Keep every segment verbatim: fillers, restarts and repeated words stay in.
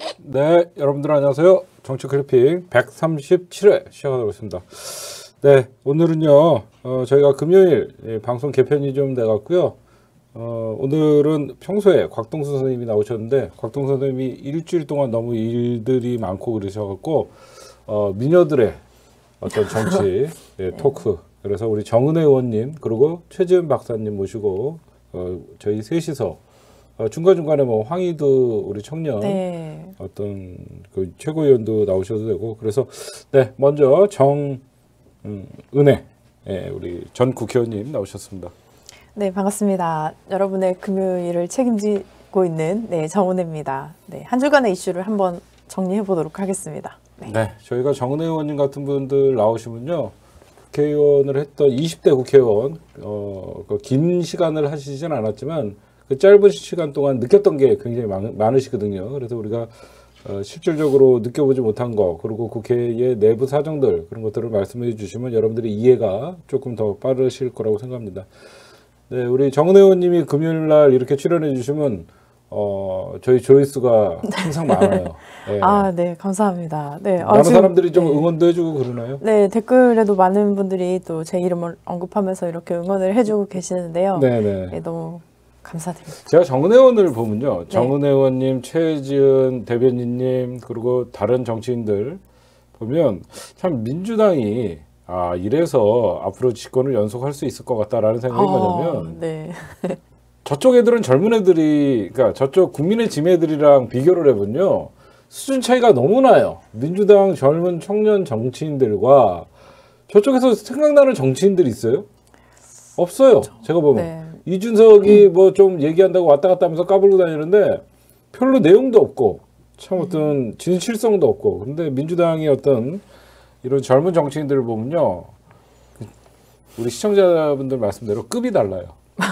네, 여러분들 안녕하세요. 정치 클리핑 백삼십칠 회 시작하도록 하겠습니다. 네, 오늘은요, 어, 저희가 금요일 예, 방송 개편이 좀 돼갖고요. 어, 오늘은 평소에 곽동수 선생님이 나오셨는데, 곽동수 선생님이 일주일 동안 너무 일들이 많고 그러셔갖고, 어, 미녀들의 어떤 정치 예, 토크. 그래서 우리 정은혜 의원님, 그리고 최지은 박사님 모시고, 어, 저희 셋이서 어, 중간중간에 뭐 황희두 우리 청년 네. 어떤 그 최고위원도 나오셔도 되고 그래서 네 먼저 정은혜 예, 우리 전 국회의원님 나오셨습니다. 네, 반갑습니다. 여러분의 금요일을 책임지고 있는 네, 정은혜입니다. 네, 한 주간의 이슈를 한번 정리해 보도록 하겠습니다. 네. 네, 저희가 정은혜 의원님 같은 분들 나오시면요. 국회의원을 했던 이십 대 국회의원 어, 그 긴 시간을 하시진 않았지만 그 짧은 시간 동안 느꼈던 게 굉장히 많, 많으시거든요. 그래서 우리가 어, 실질적으로 느껴보지 못한 거 그리고 국회의 내부 사정들 그런 것들을 말씀해 주시면 여러분들이 이해가 조금 더 빠르실 거라고 생각합니다. 네, 우리 정은혜 의원님이 금요일 날 이렇게 출연해 주시면 어, 저희 조회수가 항상 많아요. 네. 아, 네, 감사합니다. 네, 많은 아, 지금, 사람들이 좀 네. 응원도 해주고 그러나요? 네, 댓글에도 많은 분들이 또 제 이름을 언급하면서 이렇게 응원을 해주고 계시는데요. 네네. 네, 너무 감사드립니다. 제가 정은혜 의원을 보면요. 정은혜 네. 의원님, 최지은 대변인님, 그리고 다른 정치인들 보면 참 민주당이 아, 이래서 앞으로 집권을 연속할 수 있을 것 같다라는 생각이 어, 뭐냐면 네. 저쪽 애들은 젊은 애들이, 그러니까 저쪽 국민의 짐 애들이랑 비교를 해보면요. 수준 차이가 너무 나요. 민주당 젊은 청년 정치인들과 저쪽에서 생각나는 정치인들이 있어요? 없어요. 그렇죠. 제가 보면. 네. 이준석이 음. 뭐 좀 얘기한다고 왔다 갔다 하면서 까불고 다니는데 별로 내용도 없고 참 어떤 진실성도 없고 근데 민주당의 어떤 이런 젊은 정치인들을 보면요. 우리 시청자분들 말씀대로 급이 달라요.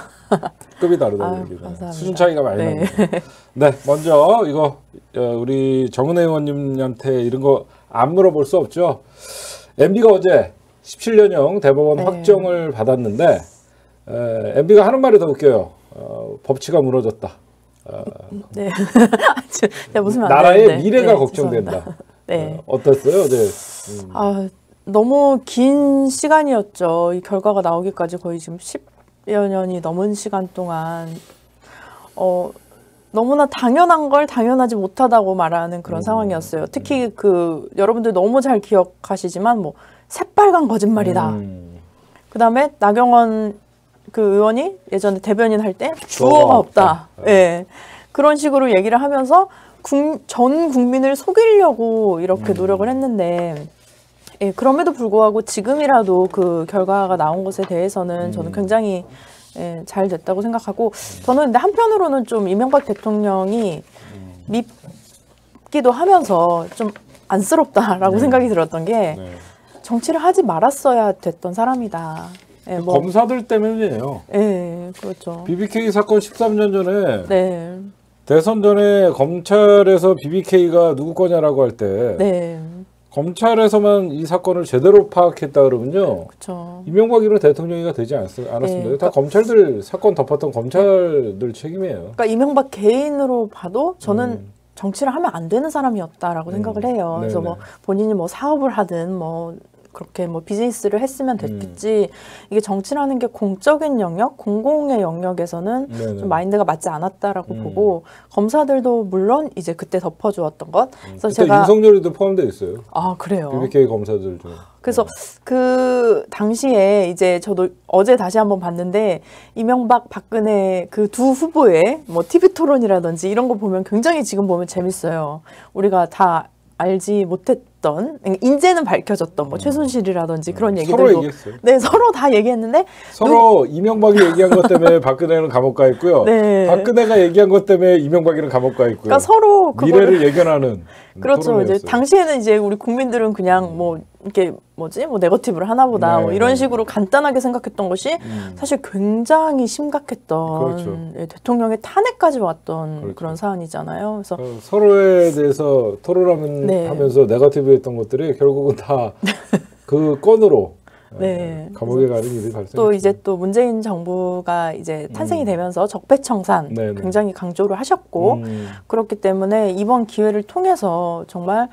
급이 다르다고 얘기해요. 수준 차이가 많이 네. 납니다. 네, 먼저 이거 우리 정은혜 의원님한테 이런 거 안 물어볼 수 없죠. 엠비가 어제 십칠 년형 대법원 네. 확정을 받았는데 에, 엠비가 하는 말이 더 웃겨요. 어, 법치가 무너졌다. 어, 네. 제가 무슨 말 나라의 되는데. 미래가 네, 걱정된다. 네. 어, 어땠어요? 네. 음. 아, 너무 긴 시간이었죠. 이 결과가 나오기까지 거의 지금 십여 년이 넘은 시간 동안 어, 너무나 당연한 걸 당연하지 못하다고 말하는 그런 음. 상황이었어요. 특히 그 여러분들 너무 잘 기억하시지만 뭐 새빨간 거짓말이다. 음. 그다음에 나경원 그 의원이 예전에 대변인 할 때 주어가 없다. 예. 네. 그런 식으로 얘기를 하면서 국, 전 국민을 속이려고 이렇게 음. 노력을 했는데 예, 그럼에도 불구하고 지금이라도 그 결과가 나온 것에 대해서는 음. 저는 굉장히 예, 잘 됐다고 생각하고 저는 근데 한편으로는 좀 이명박 대통령이 음. 밉기도 하면서 좀 안쓰럽다라고 네. 생각이 들었던 게 네. 정치를 하지 말았어야 됐던 사람이다. 네, 뭐, 검사들 때문이에요. 네, 그렇죠. 비비케이 사건 십삼 년 전에 네. 대선 전에 검찰에서 비비케이가 누구 거냐라고 할 때 네. 검찰에서만 이 사건을 제대로 파악했다 그러면요. 그렇죠. 이명박이로 대통령이가 되지 않았, 않았습니다. 네, 그러니까, 다 검찰들 사건 덮었던 검찰들 네. 책임이에요. 그러니까 이명박 개인으로 봐도 저는 음. 정치를 하면 안 되는 사람이었다라고 음. 생각을 해요. 네네. 그래서 뭐 본인이 뭐 사업을 하든 뭐 그렇게 뭐 비즈니스를 했으면 됐겠지. 음. 이게 정치라는 게 공적인 영역, 공공의 영역에서는 네네. 좀 마인드가 맞지 않았다라고 음. 보고 검사들도 물론 이제 그때 덮어주었던 것. 음. 그래서 제가 윤석열이도 포함되어 있어요. 아 그래요. 비비케이 검사들 중. 그래서 네. 그 당시에 이제 저도 어제 다시 한번 봤는데 이명박, 박근혜 그 두 후보의 뭐 티비 토론이라든지 이런 거 보면 굉장히 지금 보면 재밌어요. 우리가 다 알지 못했던 인재는 밝혀졌던 뭐 음. 최순실이라든지 그런 얘기들도 서로 얘기했어요. 네 서로 다 얘기했는데 서로 누... 이명박이 얘기한 것 때문에 박근혜는 감옥 가 있고요. 네. 박근혜가 얘기한 것 때문에 이명박이는 감옥 가 있고요. 그러니까 서로 미래를 예견하는 그렇죠. 토론이었어요. 이제 당시에는 이제 우리 국민들은 그냥 뭐 이렇게 뭐지 뭐 네거티브를 하나보다 네, 뭐 이런 네. 식으로 간단하게 생각했던 것이 음. 사실 굉장히 심각했던 그렇죠. 예, 대통령의 탄핵까지 왔던 그렇죠. 그런 사안이잖아요. 그래서 어, 서로에 대해서 토론하면서 네. 네거티브했던 것들이 결국은 다 그 건으로 네. 감옥에 가는 일이 발생. 또 이제 또 문재인 정부가 이제 탄생이 음. 되면서 적폐청산 네네. 굉장히 강조를 하셨고 음. 그렇기 때문에 이번 기회를 통해서 정말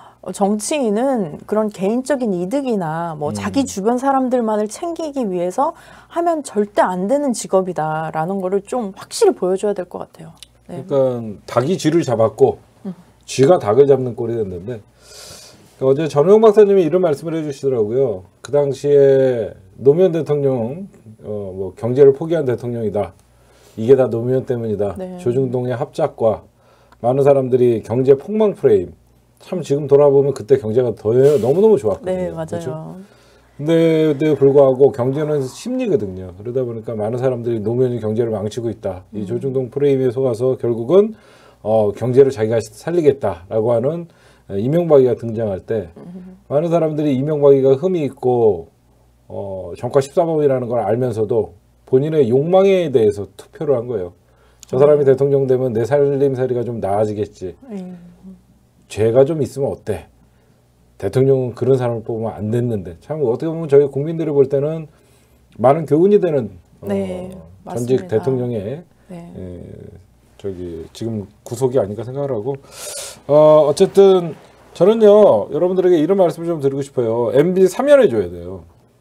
정치인은 그런 개인적인 이득이나 뭐 음. 자기 주변 사람들만을 챙기기 위해서 하면 절대 안 되는 직업이다라는 거를 좀 확실히 보여줘야 될 것 같아요. 네. 그러니까 닭이 쥐를 잡았고 쥐가 닭을 잡는 꼴이 됐는데 어제 전우영 박사님이 이런 말씀을 해주시더라고요. 그 당시에 노무현 대통령 어, 뭐 경제를 포기한 대통령이다. 이게 다 노무현 때문이다. 네. 조중동의 합작과 많은 사람들이 경제 폭망 프레임. 참 지금 돌아보면 그때 경제가 더 너무너무 좋았거든요. 네, 맞아요. 그렇죠? 근데도 불구하고 경제는 심리거든요. 그러다 보니까 많은 사람들이 노무현이 경제를 망치고 있다. 이 음. 조중동 프레임에 속아서 결국은 어, 경제를 자기가 살리겠다라고 하는 이명박이가 등장할 때 음. 많은 사람들이 이명박이가 흠이 있고 어, 정과 십사 범이라는 걸 알면서도 본인의 욕망에 대해서 투표를 한 거예요. 저 사람이 네. 대통령 되면 내 살림살이가 좀 나아지겠지. 음. 죄가 좀 있으면 어때? 대통령은 그런 사람을 뽑으면 안 됐는데 참 어떻게 보면 저희 국민들이 볼 때는 많은 교훈이 되는 어, 네, 전직 맞습니다. 대통령의 네. 에, 저기 지금 구속이 아닌가 생각을 하고 어, 어쨌든 저는요 여러분들에게 이런 말씀을 좀 드리고 싶어요. 엠비 사면해 줘야 돼요.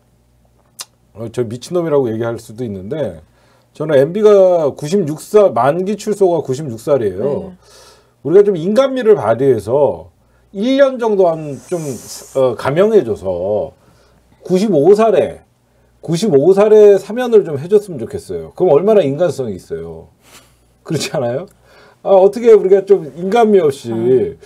어, 저 미친놈이라고 얘기할 수도 있는데 저는 엠비가 구십육 살 만기 출소가 구십육 살이에요. 네. 우리가 좀 인간미를 발휘해서 일 년 정도 한 좀 어, 감형해줘서 구십오 살에 구십오 살에 사면을 좀 해줬으면 좋겠어요. 그럼 얼마나 인간성이 있어요. 그렇지 않아요? 아, 어떻게 우리가 좀 인간미 없이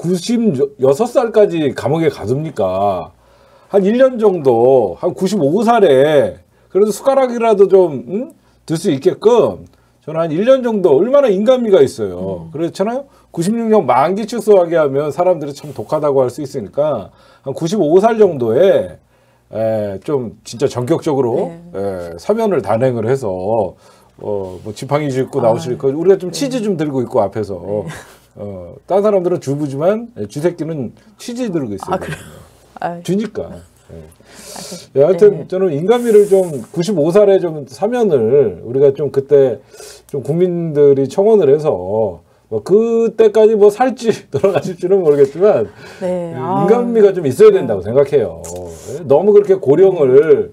구십육 살까지 감옥에 가둡니까? 한 일 년 정도, 한 구십오 살에 그래도 숟가락이라도 좀 들 수 있게끔 저는 한 일 년 정도 얼마나 인간미가 있어요. 음. 그렇잖아요? 구십육 년 만기 출소하게 하면 사람들이 참 독하다고 할 수 있으니까 한 구십오 살 정도에 에, 좀 진짜 전격적으로 네. 에, 사면을 단행을 해서 어, 뭐 지팡이 짚고 아, 나오실 거 우리가 좀 치즈 좀 들고 있고 앞에서 네. 어, 다른 사람들은 주부지만 쥐새끼는 치즈 들고 있어요. 아, 그래요? 아, 쥐니까. 예. 아, 예, 하여튼 네. 저는 인간미를 좀 구십오 살에 좀 사면을 우리가 좀 그때 좀 국민들이 청원을 해서 뭐 그때까지 뭐 살지 돌아가실지는 모르겠지만 네. 예, 아. 인간미가 좀 있어야 된다고 생각해요. 예, 너무 그렇게 고령을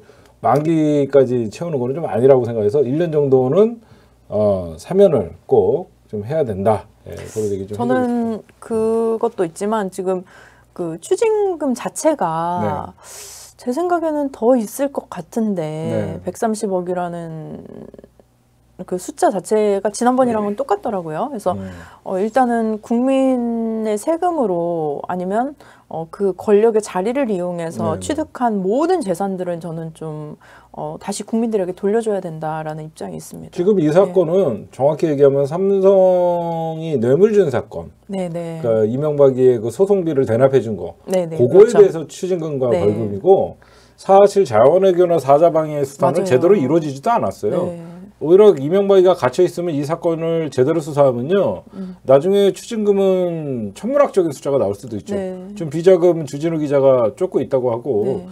만기까지 채우는 거는 좀 아니라고 생각해서 일 년 정도는 어, 사면을 꼭 좀 해야 된다. 예, 그런 얘기 좀 저는 그것도 있지만 지금 그 추징금 자체가 제 생각에는 더 있을 것 같은데 네. 백삼십억이라는 그 숫자 자체가 지난번이랑은 똑같더라고요. 그래서 음. 어, 일단은 국민의 세금으로 아니면 어, 그 권력의 자리를 이용해서 네, 네. 취득한 모든 재산들은 저는 좀 어, 다시 국민들에게 돌려줘야 된다라는 입장이 있습니다. 지금 이 사건은 정확히 얘기하면 삼성이 뇌물준 사건. 네, 네. 그러니까 이명박이의 그 소송비를 대납해 준 거. 네, 네. 그거에 그렇죠. 대해서 추징금과 네. 벌금이고 사실 자원외교나 사자방해 수사는 맞아요. 제대로 이루어지지도 않았어요. 네. 오히려 이명박이가 갇혀 있으면 이 사건을 제대로 수사하면요, 음. 나중에 추징금은 천문학적인 숫자가 나올 수도 있죠. 네. 지금 비자금 주진우 기자가 쫓고 있다고 하고, 네.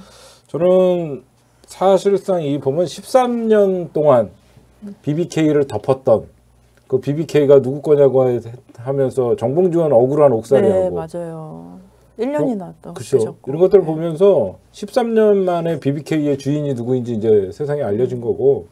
저는 사실상 이 보면 십삼 년 동안 비비케이를 덮었던 그 비비케이가 누구 거냐고 해- 하면서 정봉주는 억울한 네, 옥살이하고, 맞아요. 일 년이나 또 그렇죠. 되셨고. 이런 것들을 네. 보면서 십삼 년 만에 비비케이의 주인이 누구인지 이제 세상에 알려진 거고,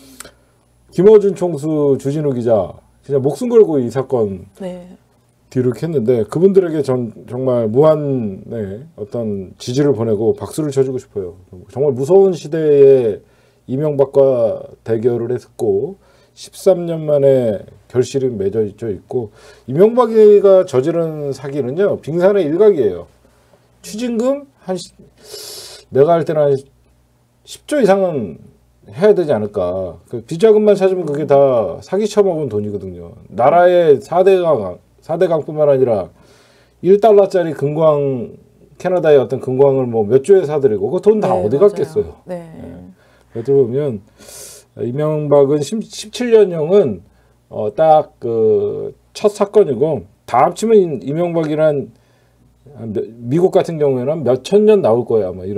김어준 총수, 주진우 기자 진짜 목숨 걸고 이 사건 네. 뒤를 캤는데 그분들에게 전 정말 무한 네, 어떤 지지를 보내고 박수를 쳐주고 싶어요. 정말 무서운 시대에 이명박과 대결을 했고 십삼 년 만에 결실이 맺어져 있고, 이명박이가 저지른 사기는요 빙산의 일각이에요. 추징금 한 시- 내가 할 때는 한 십조 이상은 해야 되지 않을까. 그 비자금만 찾으면 그게 다 사기 쳐먹은 돈이거든요. 나라의 사 대 강, 사 대 강뿐만 아니라 일 달러짜리 금광, 캐나다의 어떤 금광을 뭐 몇 조에 사들이고 그 돈 다 네, 어디 맞아요. 갔겠어요. 네. 그래도 보면 이명박은 십칠 년형은 어, 딱 그 첫 사건이고, 다 합치면 이명박이란 한 몇- 미국 같은 경우에는 몇 천 년 나올 거야 아마 이런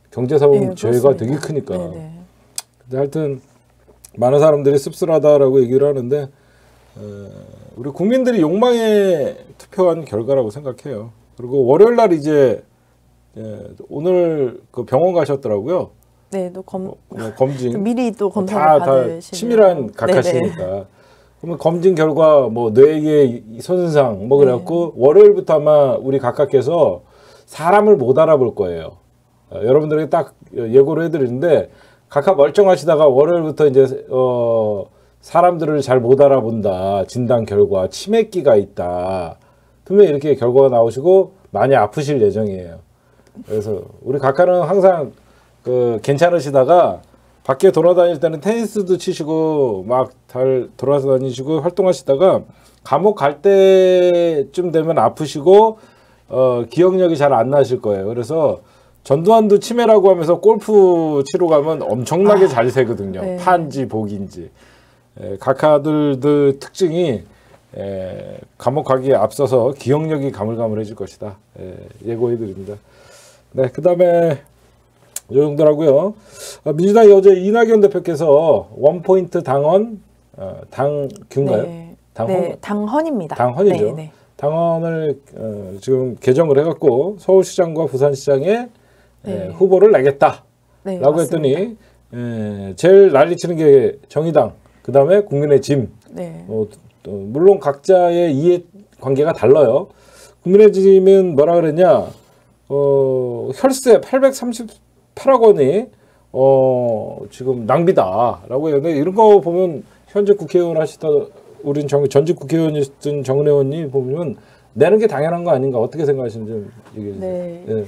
경제사범죄가 그렇습니다. 되게 크니까. 네네. 근데 하여튼 많은 사람들이 씁쓸하다라고 얘기를 하는데 에, 우리 국민들이 욕망에 투표한 결과라고 생각해요. 그리고 월요일 날 이제 예, 오늘 그 병원 가셨더라고요. 네, 또 검, 어, 검진 미리 또 검사를 다, 다 받으시는 치밀한 각하시니까. 그러면 검진 결과 뭐 뇌의 손상 뭐 그래갖고 네. 월요일부터 아마 우리 각하께서 사람을 못 알아볼 거예요. 어, 여러분들에게 딱 예고를 해드리는데 각하 멀쩡하시다가 월요일부터 이제 어, 사람들을 잘 못 알아본다. 진단 결과 치매기가 있다. 분명히 이렇게 결과가 나오시고 많이 아프실 예정이에요. 그래서 우리 각하는 항상 그 괜찮으시다가 밖에 돌아다닐 때는 테니스도 치시고 막 잘 돌아다니시고 활동하시다가 감옥 갈 때쯤 되면 아프시고 어, 기억력이 잘 안 나실 거예요. 그래서 전두환도 치매라고 하면서 골프 치러 가면 엄청나게 아, 잘 세거든요. 네. 판지 복인지. 에, 각하들의 특징이 에, 감옥 가기에 앞서서 기억력이 가물가물해질 것이다. 에, 예고해드립니다. 네, 그 다음에 이 정도라고요. 어, 민주당이 어제 이낙연 대표께서 원포인트 당헌, 어, 당규인가요? 네. 당헌? 네, 당헌입니다. 당헌이죠. 네, 네. 당헌을 어, 지금 개정을 해갖고 서울시장과 부산시장에 네. 에, 후보를 내겠다. 네, 라고 맞습니다. 했더니 에, 제일 난리치는 게 정의당, 그 다음에 국민의힘. 네. 어, 또 물론 각자의 이해관계가 달라요. 국민의힘은 뭐라 그랬냐? 어, 혈세 팔백삼십팔억 원이 어, 지금 낭비다라고 했는데 이런 거 보면 현재 국회의원 하시다 우린 정, 전직 국회의원이었던 정은혜 의원님 보면 내는 게 당연한 거 아닌가 어떻게 생각하시는지 좀 얘기해 주세요. 네. 네.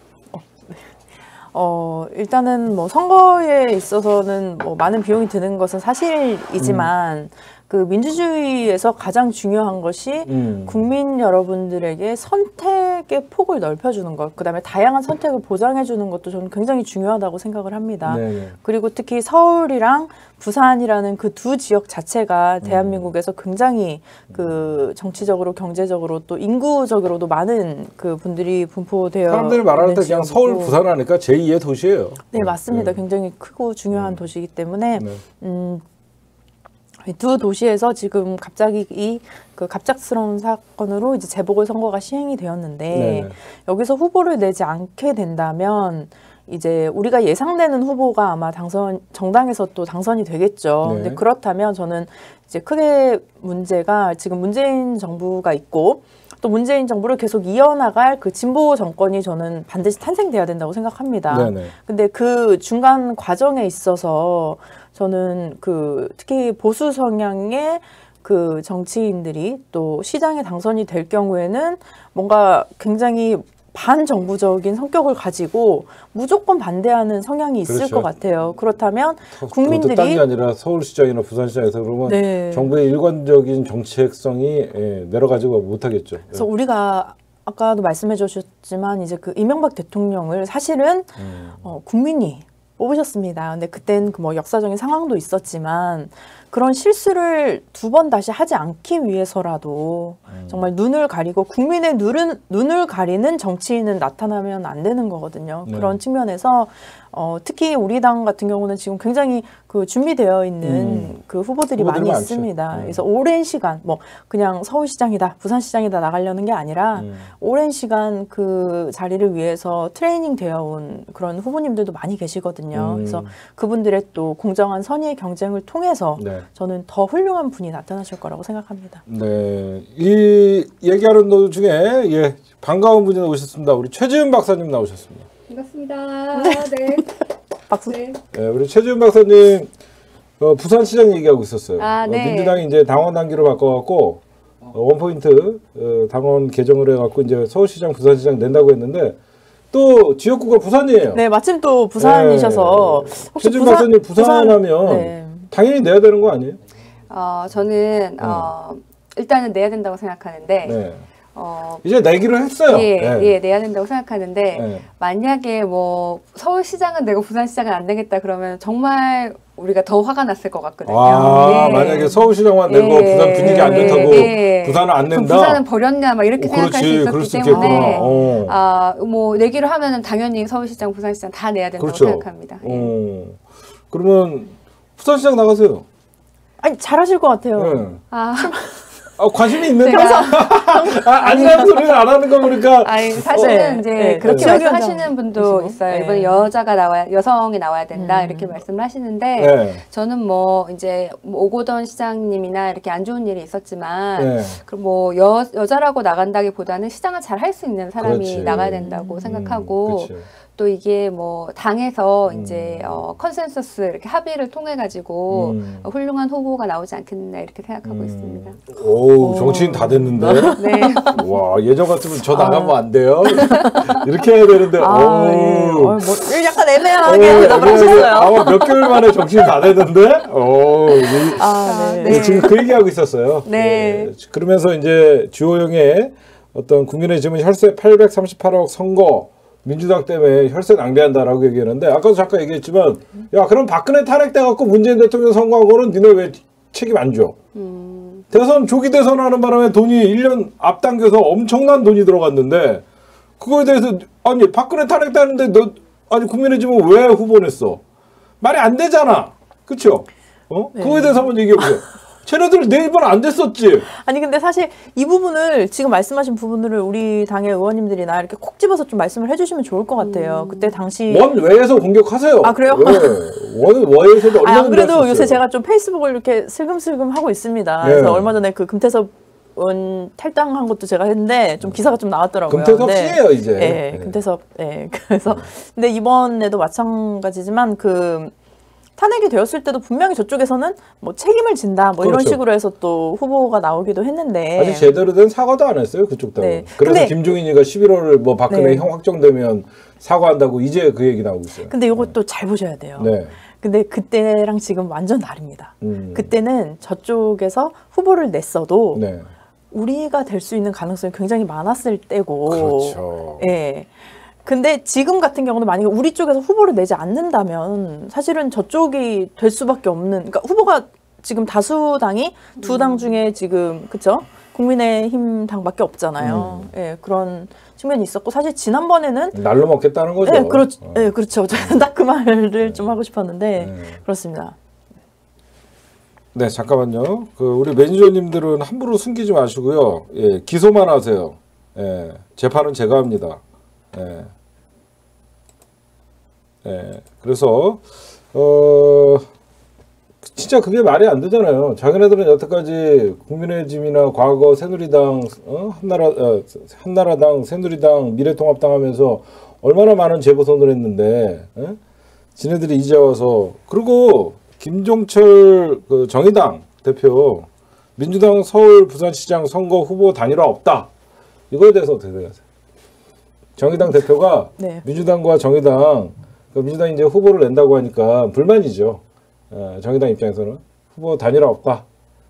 어, 일단은 뭐 선거에 있어서는 뭐 많은 비용이 드는 것은 사실이지만 음. 그 민주주의에서 가장 중요한 것이 음. 국민 여러분들에게 선택의 폭을 넓혀주는 것, 그 다음에 다양한 선택을 보장해주는 것도 저는 굉장히 중요하다고 생각을 합니다. 네네. 그리고 특히 서울이랑 부산이라는 그 두 지역 자체가 대한민국에서 굉장히 그 정치적으로, 경제적으로 또 인구적으로도 많은 그 분들이 분포되어 사람들이 말할 때 그냥 서울, 부산 하니까 제이의 도시예요. 네, 맞습니다. 네. 굉장히 크고 중요한 음. 도시이기 때문에 네. 음. 두 도시에서 지금 갑자기 이 그 갑작스러운 사건으로 이제 재보궐선거가 시행이 되었는데 네네. 여기서 후보를 내지 않게 된다면 이제 우리가 예상되는 후보가 아마 당선 정당에서 또 당선이 되겠죠. 네. 근데 그렇다면 저는 이제 크게 문제가 지금 문재인 정부가 있고 또 문재인 정부를 계속 이어나갈 그 진보 정권이 저는 반드시 탄생돼야 된다고 생각합니다. 네네. 근데 그 중간 과정에 있어서 저는 그 특히 보수 성향의 그 정치인들이 또 시장에 당선이 될 경우에는 뭔가 굉장히 반정부적인 성격을 가지고 무조건 반대하는 성향이 있을 그렇죠. 것 같아요. 그렇다면 국민들이 딴 게 아니라 서울시장이나 부산시장에서 그러면 네. 정부의 일관적인 정책성이 예, 내려가지고 못하겠죠. 그래서 예. 우리가 아까도 말씀해 주셨지만 이제 그 이명박 대통령을 사실은 음. 어, 국민이 뽑으셨습니다. 근데 그땐 그 뭐 역사적인 상황도 있었지만 그런 실수를 두 번 다시 하지 않기 위해서라도 음. 정말 눈을 가리고 국민의 눈을, 눈을 가리는 정치인은 나타나면 안 되는 거거든요. 네. 그런 측면에서 어, 특히 우리 당 같은 경우는 지금 굉장히 그 준비되어 있는 음. 그 후보들이 많이 많죠. 있습니다. 음. 그래서 오랜 시간 뭐 그냥 서울시장이다, 부산시장이다 나가려는 게 아니라 음. 오랜 시간 그 자리를 위해서 트레이닝 되어 온 그런 후보님들도 많이 계시거든요. 음. 그래서 그분들의 또 공정한 선의의 경쟁을 통해서 네. 저는 더 훌륭한 분이 나타나실 거라고 생각합니다. 네, 이 얘기하는 도중에 예, 반가운 분이 오셨습니다. 우리 최지은 박사님 나오셨습니다. 반갑습니다. 네. 박수. 네. 네, 우리 최지은 박사님 어, 부산시장 얘기하고 있었어요. 아, 네. 어, 민주당이 이제 당원 단계로 바꿔갖고 어, 원포인트 어, 당원 개정을 해갖고 이제 서울시장, 부산시장 낸다고 했는데 또 지역구가 부산이에요. 네, 마침 또 부산이셔서 네. 최지은 박사님 부산하면 부산, 네. 당연히 내야 되는 거 아니에요? 어, 저는 어, 일단은 내야 된다고 생각하는데 네. 어, 이제 내기로 했어요. 예, 네. 예, 내야 된다고 생각하는데 네. 만약에 뭐 서울시장은 내고 부산시장은 안 되겠다 그러면 정말 우리가 더 화가 났을 것 같거든요. 아, 예. 만약에 서울시장만 내고 예. 부산 분위기 안 좋다고 예. 부산은 안 그럼 낸다. 부산은 버렸냐 막 이렇게 어, 생각할 그렇지, 수 그럴 있었기 수 때문에 있겠구나. 어. 아, 뭐 내기로 하면은 당연히 서울시장, 부산시장 다 내야 된다고 그렇죠. 생각합니다. 예. 어. 그러면 부산시장 나가세요. 아니 잘하실 것 같아요. 네. 아, 아, 관심이 있는데. 제가- 아, 아니라는 소리를 안 하는 거 보니까. 아니 사실은 네, 이제 네. 그렇게 지역위원장 말씀하시는 분도 계시고. 있어요. 네. 이번에 여자가 나와야 여성이 나와야 된다 음. 이렇게 말씀을 하시는데 네. 저는 뭐 이제 뭐 오고던 시장님이나 이렇게 안 좋은 일이 있었지만 네. 그럼 뭐 여, 여자라고 나간다기보다는 시장을 잘 할 수 있는 사람이 그렇지. 나가야 된다고 음. 생각하고 그치. 또 이게 뭐 당에서 음. 이제 어, 컨센서스 이렇게 합의를 통해 가지고 음. 어, 훌륭한 후보가 나오지 않겠나 이렇게 생각하고 음. 있습니다. 오, 정치인 다 됐는데. 네. 와, 예전 같으면 저 아. 나가면 안 돼요. 이렇게 해야 되는데. 아, 오. 예. 어, 뭐 약간 어, 애매하게 대답을 하셨어요. 아마 몇 개월 만에 정치인 다 됐는데. 오, 이- 아, 네. 네, 지금 그 얘기하고 있었어요. 네. 예, 그러면서 이제 주호영의 어떤 국민의 지금 혈세 팔백삼십팔억 선거 민주당 때문에 혈세 낭비한다라고 얘기했는데 아까도 잠깐 얘기했지만 야 그럼 박근혜 탄핵돼갖고 문재인 대통령 선거한 거는 니네 왜 책임 안 줘? 음. 대선 조기 대선 하는 바람에 돈이 일 년 앞당겨서 엄청난 돈이 들어갔는데 그거에 대해서 아니 박근혜 탄핵되는데 너 아니 국민의 지금 왜 후보 냈어? 말이 안 되잖아. 그쵸? 어? 네. 그거에 대해서 한번 얘기해보세요. 쟤네들 내 입은 안 됐었지. 아니 근데 사실 이 부분을 지금 말씀하신 부분들을 우리 당의 의원님들이나 이렇게 콕 집어서 좀 말씀을 해주시면 좋을 것 같아요. 그때 당시 원 외에서 공격하세요. 아, 그래요? 네. 원 외에서도 아, 얼마나 안 그래도 요새 제가 좀 페이스북을 이렇게 슬금슬금 하고 있습니다. 네. 그래서 얼마 전에 그 금태섭 의원 탈당한 것도 제가 했는데 좀 기사가 좀 나왔더라고요. 금태섭 네. 씨예요 이제. 네, 네. 금태섭. 네, 그래서 근데 이번에도 마찬가지지만 그 탄핵이 되었을 때도 분명히 저쪽에서는 뭐 책임을 진다 뭐 이런 그렇죠. 식으로 해서 또 후보가 나오기도 했는데 아직 제대로 된 사과도 안 했어요 그쪽 당은. 네. 그래서 근데- 김종인이가 십일월 뭐 박근혜 네. 형 확정되면 사과한다고 이제 그 얘기 나오고 있어요. 근데 이것도 잘 보셔야 돼요. 네. 근데 그때랑 지금 완전 다릅니다. 음. 그때는 저쪽에서 후보를 냈어도 네. 우리가 될 수 있는 가능성이 굉장히 많았을 때고. 그렇죠. 예. 근데 지금 같은 경우는 만약에 우리 쪽에서 후보를 내지 않는다면 사실은 저쪽이 될 수밖에 없는, 그러니까 후보가 지금 다수당이 두 당 중에 지금, 그쵸? 국민의힘 당밖에 없잖아요. 음. 예, 그런 측면이 있었고, 사실 지난번에는 날로 먹겠다는 거죠. 예, 그렇, 어. 예, 그렇죠. 저는 딱 그 말을 좀 하고 싶었는데, 네. 그렇습니다. 네, 잠깐만요. 그 우리 매니저님들은 함부로 숨기지 마시고요. 예, 기소만 하세요. 예, 재판은 제가 합니다. 예. 예. 그래서 어 진짜 그게 말이 안 되잖아요. 자기네들은 여태까지 국민의힘이나 과거 새누리당, 어? 한나라 어, 한나라당, 새누리당, 미래통합당 하면서 얼마나 많은 재보선을 했는데, 예? 지네들이 이제 와서 그리고 김종철 그 정의당 대표 민주당 서울 부산시장 선거 후보 단일화 없다. 이거에 대해서 어떻게 생각하세요? 정의당 대표가 네. 민주당과 정의당, 그 민주당 이제 후보를 낸다고 하니까 불만이죠. 어, 정의당 입장에서는 후보 단일화 없다.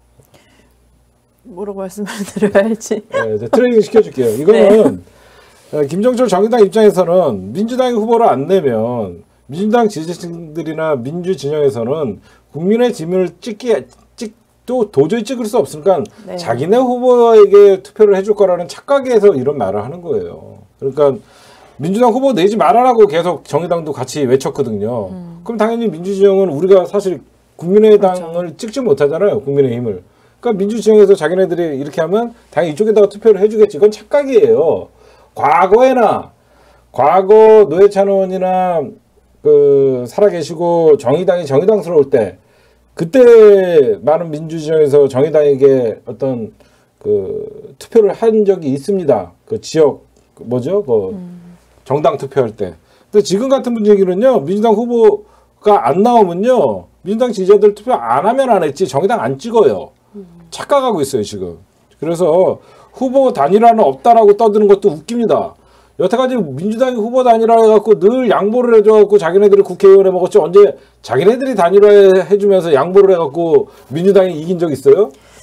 뭐라고 말씀을 드려야 할지. 네, 이제 트레이닝 시켜줄게요. 이거는 어, 김정철 정의당 입장에서는 민주당이 후보를 안 내면 민주당 지지층들이나 민주 진영에서는 국민의 짐을 찍기 찍도 도저히 찍을 수 없으니까 네. 자기네 후보에게 투표를 해줄 거라는 착각에서 이런 말을 하는 거예요. 그러니까 민주당 후보 내지 말아라고 계속 정의당도 같이 외쳤거든요. 음. 그럼 당연히 민주진영은 우리가 사실 국민의당을 그렇죠. 찍지 못하잖아요. 국민의힘을. 그러니까 민주진영에서 자기네들이 이렇게 하면 당연히 이쪽에다가 투표를 해주겠지. 이건 착각이에요. 과거에나 과거 노회찬 의원이나 그 살아계시고 정의당이 정의당스러울 때 그때 많은 민주진영에서 정의당에게 어떤 그 투표를 한 적이 있습니다. 그 지역 그 뭐죠? 그 음. 정당 투표할 때. 근데 지금 같은 분위기는요. 민주당 후보가 안 나오면요. 민주당 지지자들 투표 안 하면 안 했지 정의당 안 찍어요. 착각하고 있어요 지금. 그래서 후보 단일화는 없다라고 떠드는 것도 웃깁니다. 여태까지 민주당이 후보 단일화 해갖고 늘 양보를 해줘갖고 자기네들이 국회의원에 먹었지 언제 자기네들이 단일화 해주면서 양보를 해갖고 민주당이 이긴 적 있어요?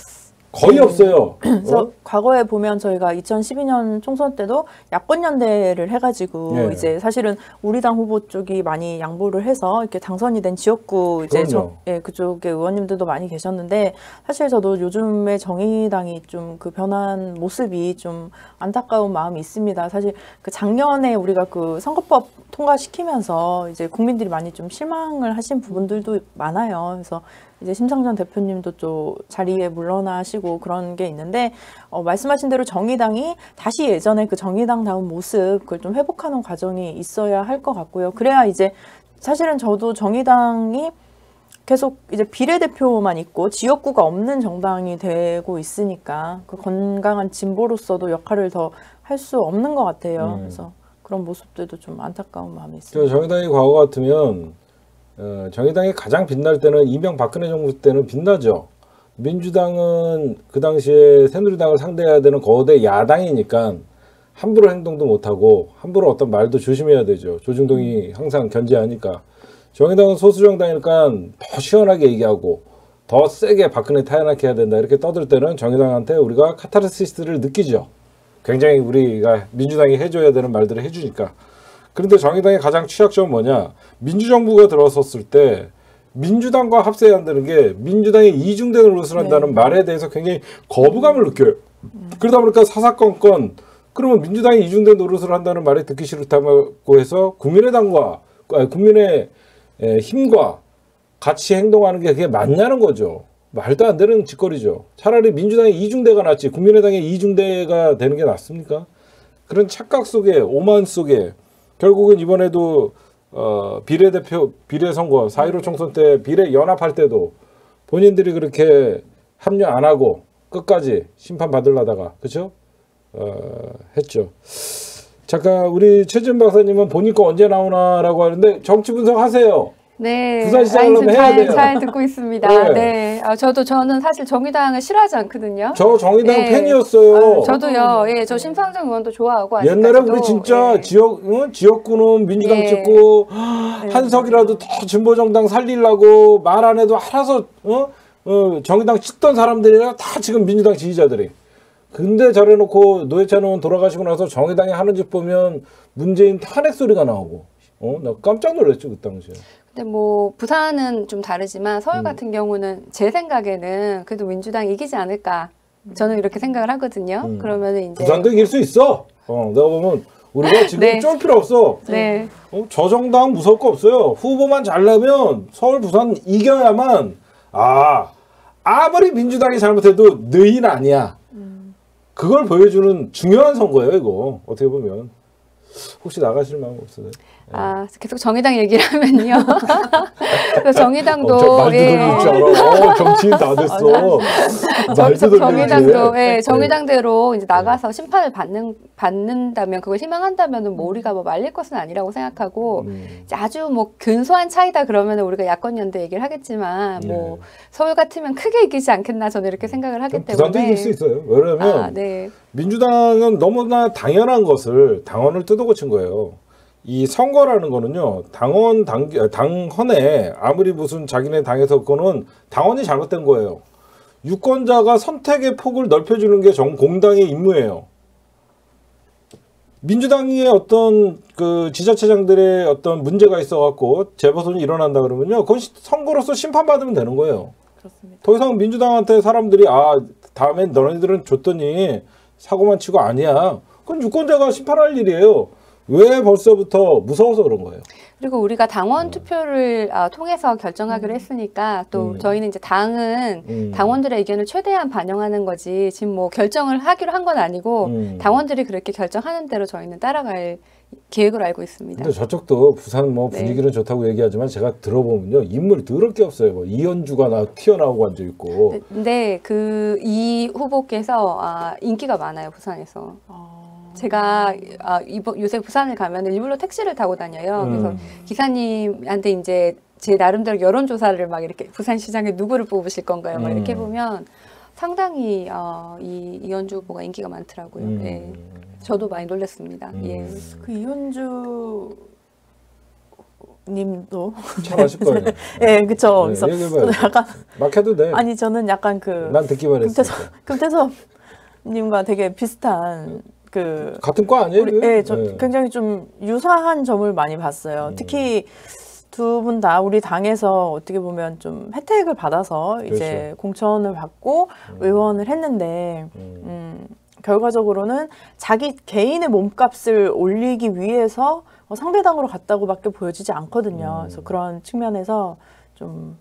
거의 없어요. 그래서 어? 과거에 보면 저희가 이천십이 년 총선 때도 야권 연대를 해가지고 예. 이제 사실은 우리 당 후보 쪽이 많이 양보를 해서 이렇게 당선이 된 지역구 이제 저, 그럼요. 예, 그쪽에 의원님들도 많이 계셨는데 사실 저도 요즘에 정의당이 좀 그 변한 모습이 좀 안타까운 마음이 있습니다. 사실 그 작년에 우리가 그 선거법 통과시키면서 이제 국민들이 많이 좀 실망을 하신 부분들도 많아요. 그래서 이제 심상정 대표님도 또 자리에 물러나시고 그런 게 있는데 어, 말씀하신 대로 정의당이 다시 예전에 그 정의당다운 모습 그걸 좀 회복하는 과정이 있어야 할 것 같고요. 그래야 이제 사실은 저도 정의당이 계속 이제 비례대표만 있고 지역구가 없는 정당이 되고 있으니까 그 건강한 진보로서도 역할을 더 할 수 없는 것 같아요. 음. 그래서 그런 모습들도 좀 안타까운 마음이 저 있습니다. 정의당이 과거 같으면 어, 정의당이 가장 빛날 때는 이명박근혜 정부 때는 빛나죠. 민주당은 그 당시에 새누리당을 상대해야 되는 거대 야당이니까 함부로 행동도 못하고 함부로 어떤 말도 조심해야 되죠. 조중동이 항상 견제하니까. 정의당은 소수정당이니까 더 시원하게 얘기하고 더 세게 박근혜 타연하게 해야 된다 이렇게 떠들 때는 정의당한테 우리가 카타르시스를 느끼죠. 굉장히 우리가 민주당이 해줘야 되는 말들을 해주니까. 그런데 정의당의 가장 취약점은 뭐냐? 민주정부가 들어섰을 때 민주당과 합세해야 한다는 게 민주당의 이중대 노릇을 한다는 네. 말에 대해서 굉장히 거부감을 느껴요. 그러다 보니까 사사건건 그러면 민주당이 이중대 노릇을 한다는 말이 듣기 싫다고 해서 국민의당과 아니, 국민의 에, 힘과 같이 행동하는 게 그게 맞냐는 거죠. 말도 안 되는 짓거리죠. 차라리 민주당의 이중대가 낫지 국민의당의 이중대가 되는 게 낫습니까? 그런 착각 속에 오만 속에 결국은 이번에도 어, 비례대표 비례선거 사 일오 총선 때 비례 연합할 때도 본인들이 그렇게 합류 안 하고 끝까지 심판 받으려다가 그렇죠? 어, 했죠. 잠깐 우리 최진 박사님은 본인 거 언제 나오나라고 하는데 정치 분석 하세요. 네, 부산시장을 아니, 하면 해야 잘, 돼요. 잘 듣고 있습니다. 네. 네, 아, 저도 저는 사실 정의당을 싫어하지 않거든요. 저 정의당 예. 팬이었어요. 아, 저도요. 예, 저 심상정 의원도 좋아하고 옛날에 아직까지도. 우리 진짜 예. 지역 응? 지역구는 민주당 예. 찍고 한석이라도 더 진보정당 살리려고 말 안 해도 알아서 어? 어, 정의당 찍던 사람들이라 다 지금 민주당 지지자들이. 근데 저래놓고 노회찬 의원 돌아가시고 나서 정의당이 하는 짓 보면 문재인 탄핵 소리가 나오고 어? 나 깜짝 놀랐죠 그 당시에. 근데 뭐 부산은 좀 다르지만 서울 음. 같은 경우는 제 생각에는 그래도 민주당이 이기지 않을까. 저는 이렇게 생각을 하거든요. 음. 그러면은 이제 부산도 이길 수 있어. 어, 내가 보면 우리가 지금 네. 쫄 필요 없어. 네. 어, 저 정당 무서울 거 없어요. 후보만 잘 내면 서울, 부산 이겨야만 아 아무리 민주당이 잘못해도 너희는 아니야. 그걸 보여주는 중요한 선거예요, 이거. 어떻게 보면. 혹시 나가실 마음 없으세요? 아, 계속 정의당 얘기를 하면요. 그래서 정의당도 어, 저 말도 예. 돌릴 줄 알아. 어, 정치인 다 됐어. 말도 정, 돌리지. 정의당도 예, 네. 정의당대로 이제 나가서 심판을 받는 받는다면 그걸 희망한다면은 뭐 우리가 뭐 말릴 것은 아니라고 생각하고 음. 이제 아주 뭐 근소한 차이다 그러면은 우리가 야권 연대 얘기를 하겠지만 뭐 네. 서울 같으면 크게 이기지 않겠나 저는 이렇게 생각을 하기 때문에 부산도 이길 수 있어요. 왜냐면 아, 네. 민주당은 너무나 당연한 것을 당원을 뜯어고친 거예요. 이 선거라는 거는요, 당원 당 당헌에 아무리 무슨 자기네 당에서 거는 당원이 잘못된 거예요. 유권자가 선택의 폭을 넓혀주는 게 정 공당의 임무예요. 민주당의 어떤 그 지자체장들의 어떤 문제가 있어갖고 재보선이 일어난다 그러면요, 그건 선거로서 심판받으면 되는 거예요. 그렇습니다. 더 이상 민주당한테 사람들이 아 다음엔 너네들은 줬더니 사고만 치고 아니야. 그건 유권자가 심판할 일이에요. 왜 벌써부터 무서워서 그런 거예요. 그리고 우리가 당원 투표를 아, 통해서 결정하기로 했으니까 또 음. 저희는 이제 당은 음. 당원들의 의견을 최대한 반영하는 거지 지금 뭐 결정을 하기로 한 건 아니고 음. 당원들이 그렇게 결정하는 대로 저희는 따라갈 계획으로 알고 있습니다. 근데 저쪽도 부산 뭐 네. 분위기는 좋다고 얘기하지만 제가 들어보면요 인물 더럽 게 없어요. 뭐 이현주가 나 튀어나오고 앉아 있고. 네, 근데 그 이 후보께서 아, 인기가 많아요 부산에서. 아, 제가 아, 이번 요새 부산을 가면 일부러 택시를 타고 다녀요. 음. 그래서 기사님한테 이제 제 나름대로 여론조사를 막 이렇게 부산시장에 누구를 뽑으실 건가요? 막 이렇게 음. 보면 상당히 어, 이 이현주 후보가 인기가 많더라고요. 음. 예. 저도 많이 놀랐습니다. 음. 예. 그 이현주 님도 잘 아실 거예요. 예, 그쵸. 네, 그래서 얘기해봐요. 저는 약간 막 해도 돼. 아니 저는 약간 그 난 듣기만 했어. 금태섭 금태섭님과 되게 비슷한 그 같은 과 아니에요? 우리, 그게? 예, 저 네. 굉장히 좀 유사한 점을 많이 봤어요. 음. 특히 두 분 다 우리 당에서 어떻게 보면 좀 혜택을 받아서 이제 그렇죠. 공천을 받고 음. 의원을 했는데 음. 음, 결과적으로는 자기 개인의 몸값을 올리기 위해서 어, 상대당으로 갔다고밖에 보여지지 않거든요. 음. 그래서 그런 측면에서 좀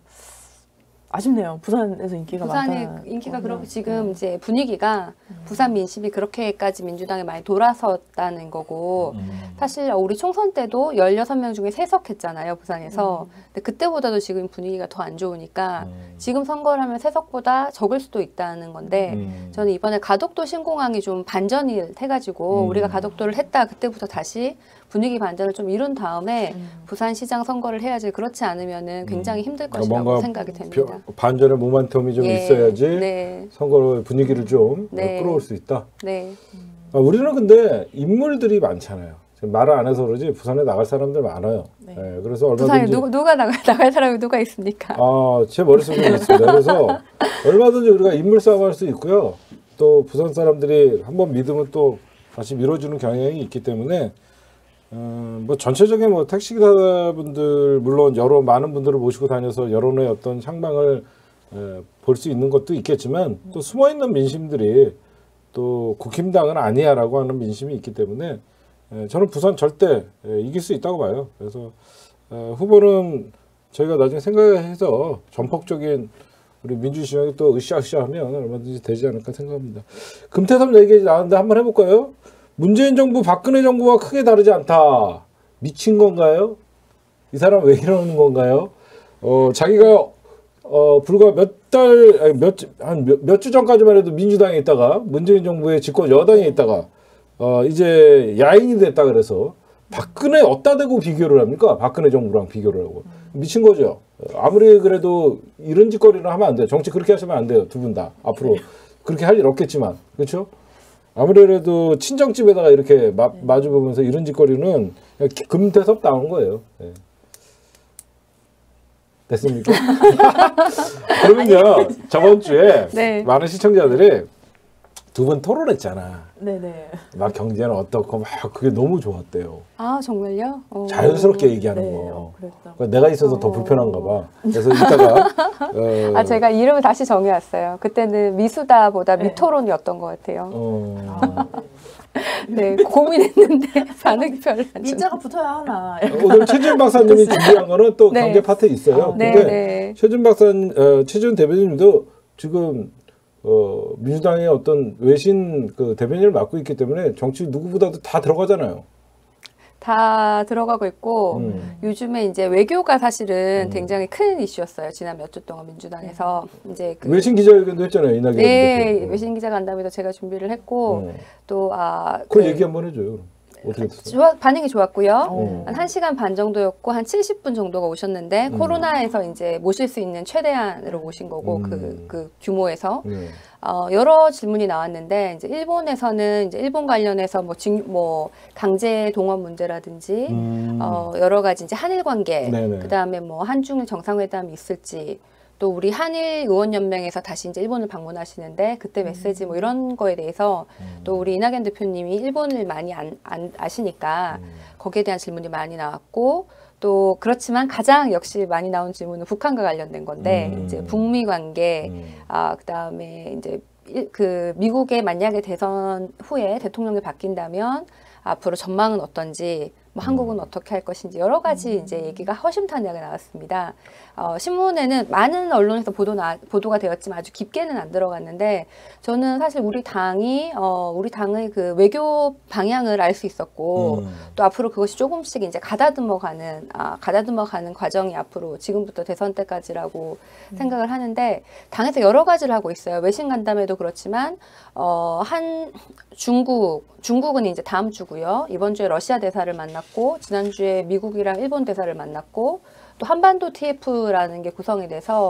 아쉽네요. 부산에서 인기가 부산의 많다. 인기가 어, 그렇고 네. 지금 이제 분위기가 부산 민심이 그렇게까지 민주당에 많이 돌아섰다는 거고 음. 사실 우리 총선 때도 열여섯 명 중에 세 석 했잖아요, 부산에서. 근데 그때보다도 지금 분위기가 더 안 좋으니까 음. 지금 선거를 하면 세 석보다 적을 수도 있다는 건데 음. 저는 이번에 가덕도 신공항이 좀 반전이 해가지고 음. 우리가 가덕도를 했다 그때부터 다시 분위기 반전을 좀 이룬 다음에 음. 부산시장 선거를 해야지 그렇지 않으면은 굉장히 힘들 그러니까 것이라고 뭔가 생각이 됩니다. 벼- 반전의 모멘텀이 좀 예, 있어야지 네, 선거 분위기를 좀 네. 어, 끌어올 수 있다. 네. 아, 우리는 근데 인물들이 많잖아요. 지금 말을 안 해서 그러지 부산에 나갈 사람들 많아요. 네. 예, 그래서 부산에 얼마든지 누가, 누가 나가, 나갈 사람이 누가 있습니까? 아, 제 머릿속에 있습니다. 그래서 얼마든지 우리가 인물 싸움할 수 있고요. 또 부산 사람들이 한번 믿으면 또 다시 밀어주는 경향이 있기 때문에 어, 뭐 전체적인 뭐 택시기사분들 물론 여러 많은 분들을 모시고 다녀서 여론의 어떤 향방을 볼 수 있는 것도 있겠지만 또 숨어 있는 민심들이 또 국힘당은 아니야라고 하는 민심이 있기 때문에 에, 저는 부산 절대 에, 이길 수 있다고 봐요. 그래서 어, 후보는 저희가 나중에 생각해서 전폭적인 우리 민주시장이 또 으쌰으쌰하면 얼마든지 되지 않을까 생각합니다. 금태섭 얘기 나왔는데 한번 해볼까요? 문재인 정부, 박근혜 정부와 크게 다르지 않다. 미친 건가요? 이 사람 왜 이러는 건가요? 어, 자기가 어, 불과 몇 달, 몇, 한 몇 주 전까지만 해도 민주당에 있다가 문재인 정부의 집권 여당에 있다가 어, 이제 야인이 됐다 그래서 박근혜 어디다 대고 비교를 합니까? 박근혜 정부랑 비교를 하고. 미친 거죠. 아무리 그래도 이런 짓거리를 하면 안 돼요. 정치 그렇게 하시면 안 돼요. 두 분 다. 앞으로. 그렇게 할 일 없겠지만. 그렇죠? 아무래도 친정집에다가 이렇게 마, 마주 보면서 이런 짓거리는 그냥 금태섭 당한 거예요. 네. 됐습니까? 그러면요, 저번 주에 네. 많은 시청자들이 두 분 토론했잖아. 네네. 막 경제는 어떻고 막 그게 너무 좋았대요. 아, 정말요? 어. 자연스럽게 얘기하는 네, 거. 어, 그랬다고. 그러니까 내가 있어서 더 어. 불편한가 봐. 그래서 이따가 어, 아, 제가 이름을 다시 정해왔어요. 그때는 미수다보다 네. 미토론이었던 것 같아요. 어, 아, 네, 고민했는데 반응이 별로 안 좋네요. 민자가 붙어야 하나. 오늘 최준 박사님이 준비한 거는 또 네. 경제 파트 있어요. 아, 네, 근데 네. 최준 박사, 어, 최준 대변인님도 지금 어, 민주당의 어떤 외신 그 대변인을 맡고 있기 때문에 정치 누구보다도 다 들어가잖아요. 다 들어가고 있고 음. 요즘에 이제 외교가 사실은 음. 굉장히 큰 이슈였어요. 지난 몇 주 동안 민주당에서 이제 그 외신 기자회견도 했잖아요. 이낙연 네, 대표. 외신 기자 간담회도 제가 준비를 했고 음. 또아 그 얘기 한번 해줘요. 어떻게 됐어요? 좋아, 반응이 좋았고요. 어. 한 한 시간 반 정도였고 한 칠십 분 정도가 오셨는데 음. 코로나에서 이제 모실 수 있는 최대한으로 모신 거고 음. 그, 그 규모에서 네. 어, 여러 질문이 나왔는데 이제 일본에서는 이제 일본 관련해서 뭐, 징, 뭐 강제 동원 문제라든지 음. 어, 여러 가지 이제 한일 관계 네네. 그다음에 뭐 한중 정상회담이 있을지 또 우리 한일 의원연맹에서 다시 이제 일본을 방문하시는데 그때 메시지 뭐 이런 거에 대해서 음. 또 우리 이낙연 대표님이 일본을 많이 안, 안 아시니까 음. 거기에 대한 질문이 많이 나왔고 또 그렇지만 가장 역시 많이 나온 질문은 북한과 관련된 건데 음. 이제 북미 관계 음. 아 그다음에 이제 일- 그 미국의 만약에 대선 후에 대통령이 바뀐다면 앞으로 전망은 어떤지 뭐 한국은 어떻게 할 것인지 여러 가지 이제 얘기가 허심탄회하게 나왔습니다. 어, 신문에는 많은 언론에서 보도 나, 보도가 되었지만 아주 깊게는 안 들어갔는데 저는 사실 우리 당이 어, 우리 당의 그 외교 방향을 알 수 있었고 음. 또 앞으로 그것이 조금씩 이제 가다듬어가는 아, 가다듬어가는 과정이 앞으로 지금부터 대선 때까지라고 생각을 하는데 당에서 여러 가지를 하고 있어요. 외신 간담회도 그렇지만 어, 한 중국 중국은 이제 다음 주고요. 이번 주에 러시아 대사를 만났고 지난 주에 미국이랑 일본 대사를 만났고 또 한반도 티에프라는 게 구성이 돼서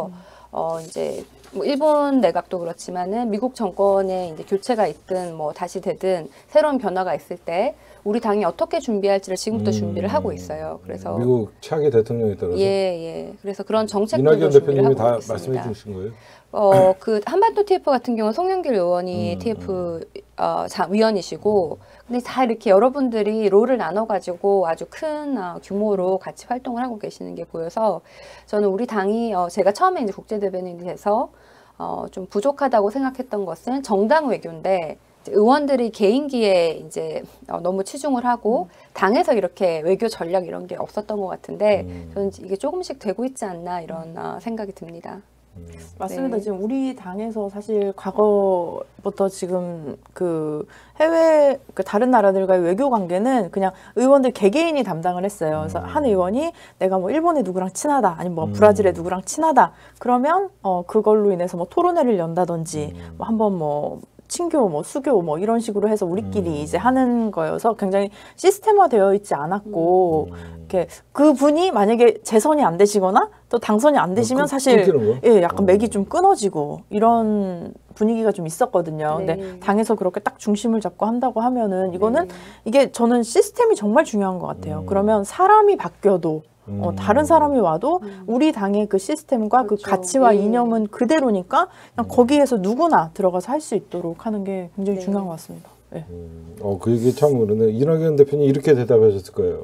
어 이제 뭐 일본 내각도 그렇지만은 미국 정권에 이제 교체가 있든 뭐 다시 되든 새로운 변화가 있을 때 우리 당이 어떻게 준비할지를 지금부터 음, 준비를 하고 있어요. 그래서 미국 차기 대통령에 따라서 예, 예. 그래서 그런 정책들도 이낙연 준비를 대표님이 하고 다 있습니다. 말씀해 주신 거예요? 어, 그 한반도 티에프 같은 경우는 송영길 의원이 음, 티에프 어, 자, 위원이시고, 근데 다 이렇게 여러분들이 롤을 나눠가지고 아주 큰 어, 규모로 같이 활동을 하고 계시는 게 보여서 저는 우리 당이 어, 제가 처음에 이제 국제 대변인이 돼서 어, 좀 부족하다고 생각했던 것은 정당 외교인데 이제 의원들이 개인기에 이제 어, 너무 치중을 하고 당에서 이렇게 외교 전략 이런 게 없었던 것 같은데 음. 저는 이게 조금씩 되고 있지 않나 이런 어, 생각이 듭니다. 맞습니다. 네. 지금 우리 당에서 사실 과거부터 지금 그 해외 그 다른 나라들과의 외교 관계는 그냥 의원들 개개인이 담당을 했어요. 그래서 음. 한 의원이 내가 뭐 일본에 누구랑 친하다, 아니면 뭐 음. 브라질에 누구랑 친하다. 그러면 어 그걸로 인해서 뭐 토론회를 연다든지 음. 뭐 한번 뭐 친교, 뭐 수교, 뭐 이런 식으로 해서 우리끼리 음. 이제 하는 거여서 굉장히 시스템화되어 있지 않았고, 음. 이렇게 그 분이 만약에 재선이 안 되시거나 또 당선이 안 되시면 끊- 사실 끊기는 거야? 예, 약간 어. 맥이 좀 끊어지고 이런 분위기가 좀 있었거든요. 네. 근데 당에서 그렇게 딱 중심을 잡고 한다고 하면은 이거는 네. 이게 저는 시스템이 정말 중요한 것 같아요. 음. 그러면 사람이 바뀌어도 어, 음. 다른 사람이 와도 음. 우리 당의 그 시스템과 그 그렇죠. 가치와 예. 이념은 그대로니까 그냥 음. 거기에서 누구나 들어가서 할 수 있도록 하는 게 굉장히 네. 중요한 것 같습니다. 네. 음, 어, 그 얘기 참 그러네. 이낙연 대표님 이렇게 대답하셨을 거예요.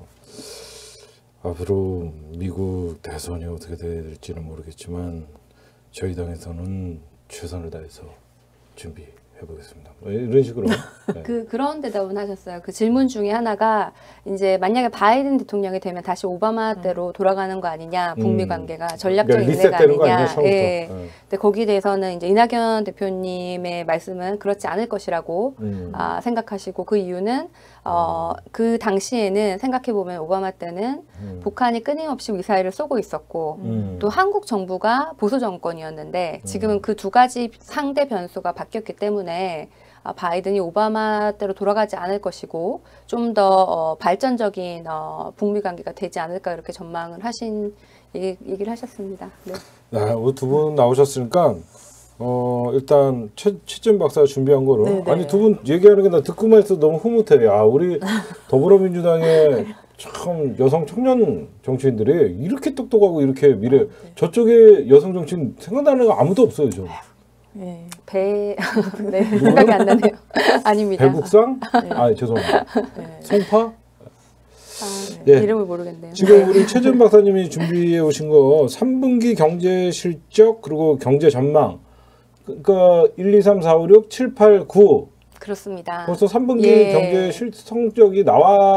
앞으로 미국 대선이 어떻게 될지는 모르겠지만 저희 당에서는 최선을 다해서 준비해 보겠습니다. 뭐 이런 식으로. 네. 그 그런 대답은 하셨어요. 그 질문 중에 하나가 이제 만약에 바이든 대통령이 되면 다시 오바마 때로 돌아가는 거 아니냐, 북미 음. 관계가 전략적 그러니까 인내가 리셋되는 거 아니냐, 아니냐. 처음부터. 예. 네. 근데 거기에 대해서는 이제 이낙연 대표님의 말씀은 그렇지 않을 것이라고 음. 아, 생각하시고 그 이유는 어, 그 당시에는 생각해 보면 오바마 때는 음. 북한이 끊임없이 미사일을 쏘고 있었고 음. 또 한국 정부가 보수 정권이었는데 지금은 그 두 가지 상대 변수가 바뀌었기 때문에 아, 바이든이 오바마 때로 돌아가지 않을 것이고 좀 더 어, 발전적인 어, 북미 관계가 되지 않을까 이렇게 전망을 하신 얘기, 얘기를 하셨습니다. 네. 두 분 나오셨으니까 어 일단 최, 최진 박사가 준비한 거로 네네. 아니 두 분 얘기하는 게 나 듣고만 해서 너무 흐뭇해. 아 우리 더불어민주당의 참 여성 청년 정치인들이 이렇게 똑똑하고 이렇게 미래 저쪽에 여성 정치인 생각나는 거 아무도 없어요. 저 예. 배 네, 생각이 안 나네요. 아닙니다. 배국상? 아 죄송합니다. 네. 송파? 아, 네. 예. 이름을 모르겠네요. 지금 우리 최진 박사님이 준비해 오신 거 삼 분기 경제 실적 그리고 경제 전망 그러니까 일, 이, 삼, 사, 오, 육, 칠, 팔, 구 그렇습니다. 벌써 삼 분기 예. 경제 실 성적이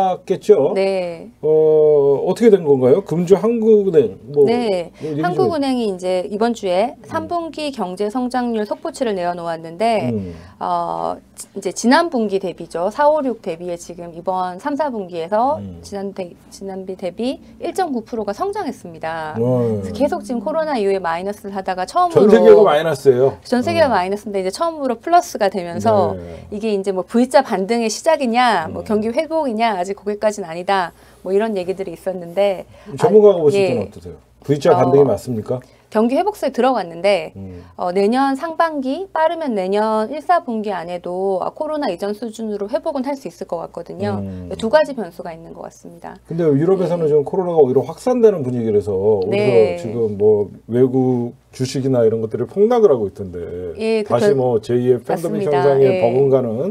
나왔겠죠? 네. 어, 어떻게 된 건가요? 금주 한국은행 뭐 네. 뭐 얘기 좀 한국은행이 이제 이번 주에 삼 분기 경제 성장률 속보치를 내어놓았는데 해- 음. 어, 지- 이제 지난 분기 대비죠. 사, 오, 육 대비에 지금 이번 삼, 사 분기에서 음. 지난 대, 지난비 대비 일 점 구 퍼센트가 성장했습니다. 어, 그래서 계속 지금 코로나 이후에 마이너스를 하다가 처음으로 전 세계가 마이너스예요. 전 세계가 어. 마이너스인데 이제 처음으로 플러스가 되면서 네. 이게 이제 뭐 V자 반등의 시작이냐, 뭐 음. 경기 회복이냐 아직 거기까지는 아니다. 뭐 이런 얘기들이 있었는데 전문가가 보실 예. 때는 어떠세요? V자 어, 반등이 맞습니까? 경기 회복세에 들어갔는데 음. 어, 내년 상반기 빠르면 내년 일, 사 분기 안에도 아, 코로나 이전 수준으로 회복은 할 수 있을 것 같거든요. 음. 두 가지 변수가 있는 것 같습니다. 근데 유럽에서는 지금 코로나가 오히려 확산되는 분위기라서 오히려 네. 지금 뭐 외국 주식이나 이런 것들이 폭락을 하고 있던데 예, 그 다시 변- 뭐 제이의 팬데믹 맞습니다. 현상에 예. 버금가는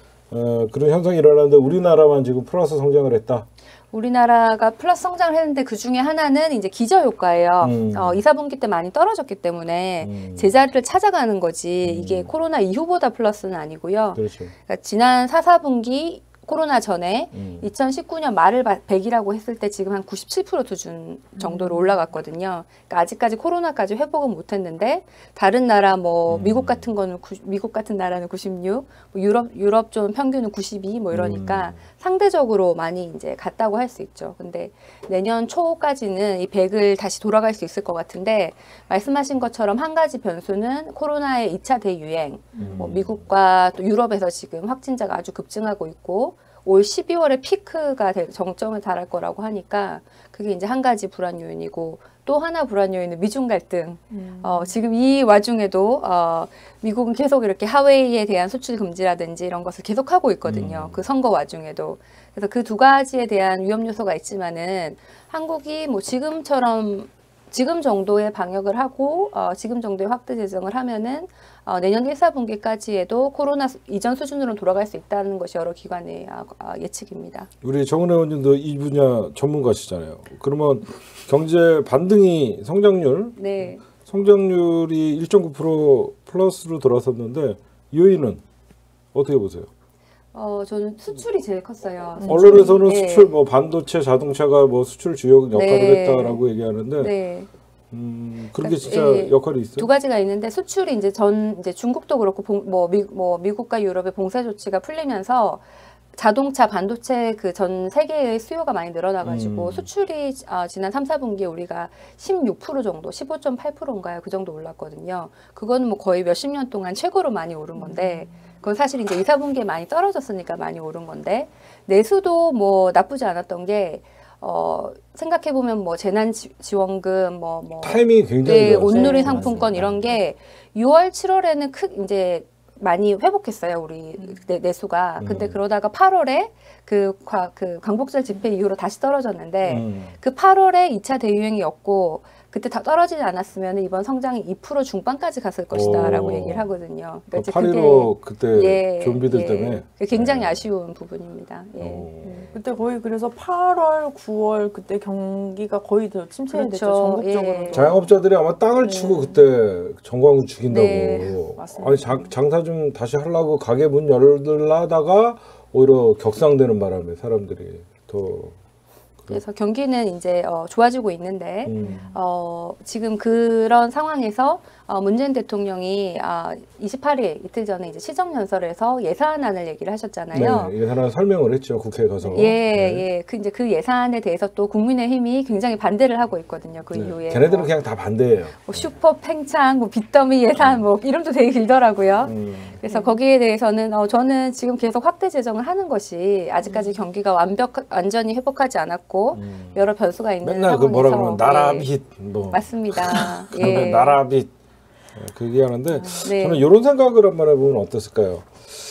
어, 그런 현상이 일어나는데 우리나라만 지금 플러스 성장을 했다. 우리나라가 플러스 성장을 했는데 그 중에 하나는 이제 기저 효과예요. 음. 어, 이, 사 분기 때 많이 떨어졌기 때문에 음. 제자리를 찾아가는 거지 음. 이게 코로나 이후보다 플러스는 아니고요. 그렇죠. 그러니까 지난 사, 사 분기 코로나 전에 음. 이천십구 년 말을 백이라고 했을 때 지금 한 구십칠 퍼센트 수준 정도로 올라갔거든요. 그러니까 아직까지 코로나까지 회복은 못했는데 다른 나라 뭐 음. 미국 같은 거는 구, 미국 같은 나라는 구십육, 뭐 유럽 유럽 좀 평균은 구십이 뭐 이러니까 음. 상대적으로 많이 이제 갔다고 할 수 있죠. 근데 내년 초까지는 이 백을 다시 돌아갈 수 있을 것 같은데 말씀하신 것처럼 한 가지 변수는 코로나의 이 차 대유행. 음. 뭐 미국과 또 유럽에서 지금 확진자가 아주 급증하고 있고 올 십이월에 피크가 될 정점을 달할 거라고 하니까 그게 이제 한 가지 불안 요인이고 또 하나 불안 요인은 미중 갈등. 음. 어, 지금 이 와중에도 어, 미국은 계속 이렇게 하웨이에 대한 수출 금지라든지 이런 것을 계속 하고 있거든요. 음. 그 선거 와중에도. 그래서 그 두 가지에 대한 위험 요소가 있지만은 한국이 뭐 지금처럼 지금 정도의 방역을 하고 어, 지금 정도의 확대 재정을 하면은 어, 내년 일, 사 분기까지에도 코로나 수, 이전 수준으로 돌아갈 수 있다는 것이 여러 기관의 어, 어, 예측입니다. 우리 정은 의원님도 이 분야 전문가시잖아요. 그러면 경제 반등이 성장률, 네. 성장률이 일 점 구 퍼센트 플러스로 돌아섰는데 요인은 어떻게 보세요? 어, 저는 수출이 제일 컸어요. 수출이. 언론에서는 네. 수출, 뭐 반도체, 자동차가 뭐 수출 주요 역할을 네. 했다라고 얘기하는데, 네. 음, 그런 게 그러니까, 진짜 예, 역할이 있어요. 두 가지가 있는데 수출이 이제 전 이제 중국도 그렇고 봉, 뭐, 미, 뭐 미국과 유럽의 봉쇄 조치가 풀리면서 자동차, 반도체 그 전 세계의 수요가 많이 늘어나가지고 음. 수출이 어, 지난 삼, 사 분기에 우리가 십육 퍼센트 정도, 십오 점 팔 퍼센트인가요? 그 정도 올랐거든요. 그거는 뭐 거의 몇십 년 동안 최고로 많이 오른 건데 그건 사실 이제 이, 사 분기에 많이 떨어졌으니까 많이 오른 건데 내수도 뭐 나쁘지 않았던 게 어, 생각해보면 뭐 재난지원금 뭐, 뭐 타이밍이 굉장히 네, 좋았어요. 온누리 네, 상품권 맞습니다. 이런 게 유월, 칠월에는 크 이제 많이 회복했어요 우리 내, 내수가. 근데 음. 그러다가 팔월에 그, 과, 그 광복절 집회 이후로 다시 떨어졌는데 음. 그 팔월에 이 차 대유행이었고 그때 다 떨어지지 않았으면 이번 성장이 이 퍼센트 중반까지 갔을 것이다라고 오. 얘기를 하거든요. 그 이제 팔일오 그때 예, 좀비들 예. 때문에 그게 굉장히 네. 아쉬운 부분입니다. 예. 오. 그때 거의 그래서 팔월, 구월 그때 경기가 거의 더 침체됐죠. 그렇죠. 전국적으로. 예. 자영업자들이 아마 땅을 네. 치고 그때 정광훈 죽인다고. 네, 맞습니다. 아니 장, 장사 좀 다시 하려고 가게 문 열려다가 오히려 격상되는 바람에 사람들이 더. 그래서 경기는 이제 어, 좋아지고 있는데 음. 어, 지금 그런 상황에서 어, 문재인 대통령이 아, 이십팔 일 이틀 전에 이제 시정연설에서 예산안을 얘기를 하셨잖아요. 네, 예산안 설명을 했죠 국회에 가서. 예, 네. 예. 그 이제 그 예산에 대해서 또 국민의힘이 굉장히 반대를 하고 있거든요. 그 네. 이후에 걔네들은 뭐, 그냥 다 반대예요. 뭐 슈퍼 팽창, 뭐 빚더미 예산, 뭐 이름도 되게 길더라고요. 음. 그래서 거기에 대해서는 어, 저는 지금 계속 확대 재정을 하는 것이 아직까지 경기가 완벽 완전히 회복하지 않았고 음. 여러 변수가 있는 맨날 그 상황에서 뭐라 그러면 나라 예. 빚 뭐. 맞습니다. 그다음에 예. 나라 빚. 네, 그 얘기하는데 네. 저는 이런 생각을 한번 해보면 어땠을까요?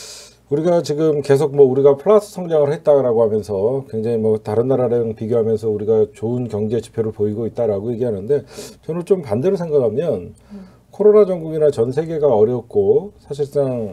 우리가 지금 계속 뭐 우리가 플러스 성장을 했다라고 하면서 굉장히 뭐 다른 나라랑 비교하면서 우리가 좋은 경제 지표를 보이고 있다라고 얘기하는데 저는 좀 반대로 생각하면 코로나 전국이나 전 세계가 어렵고 사실상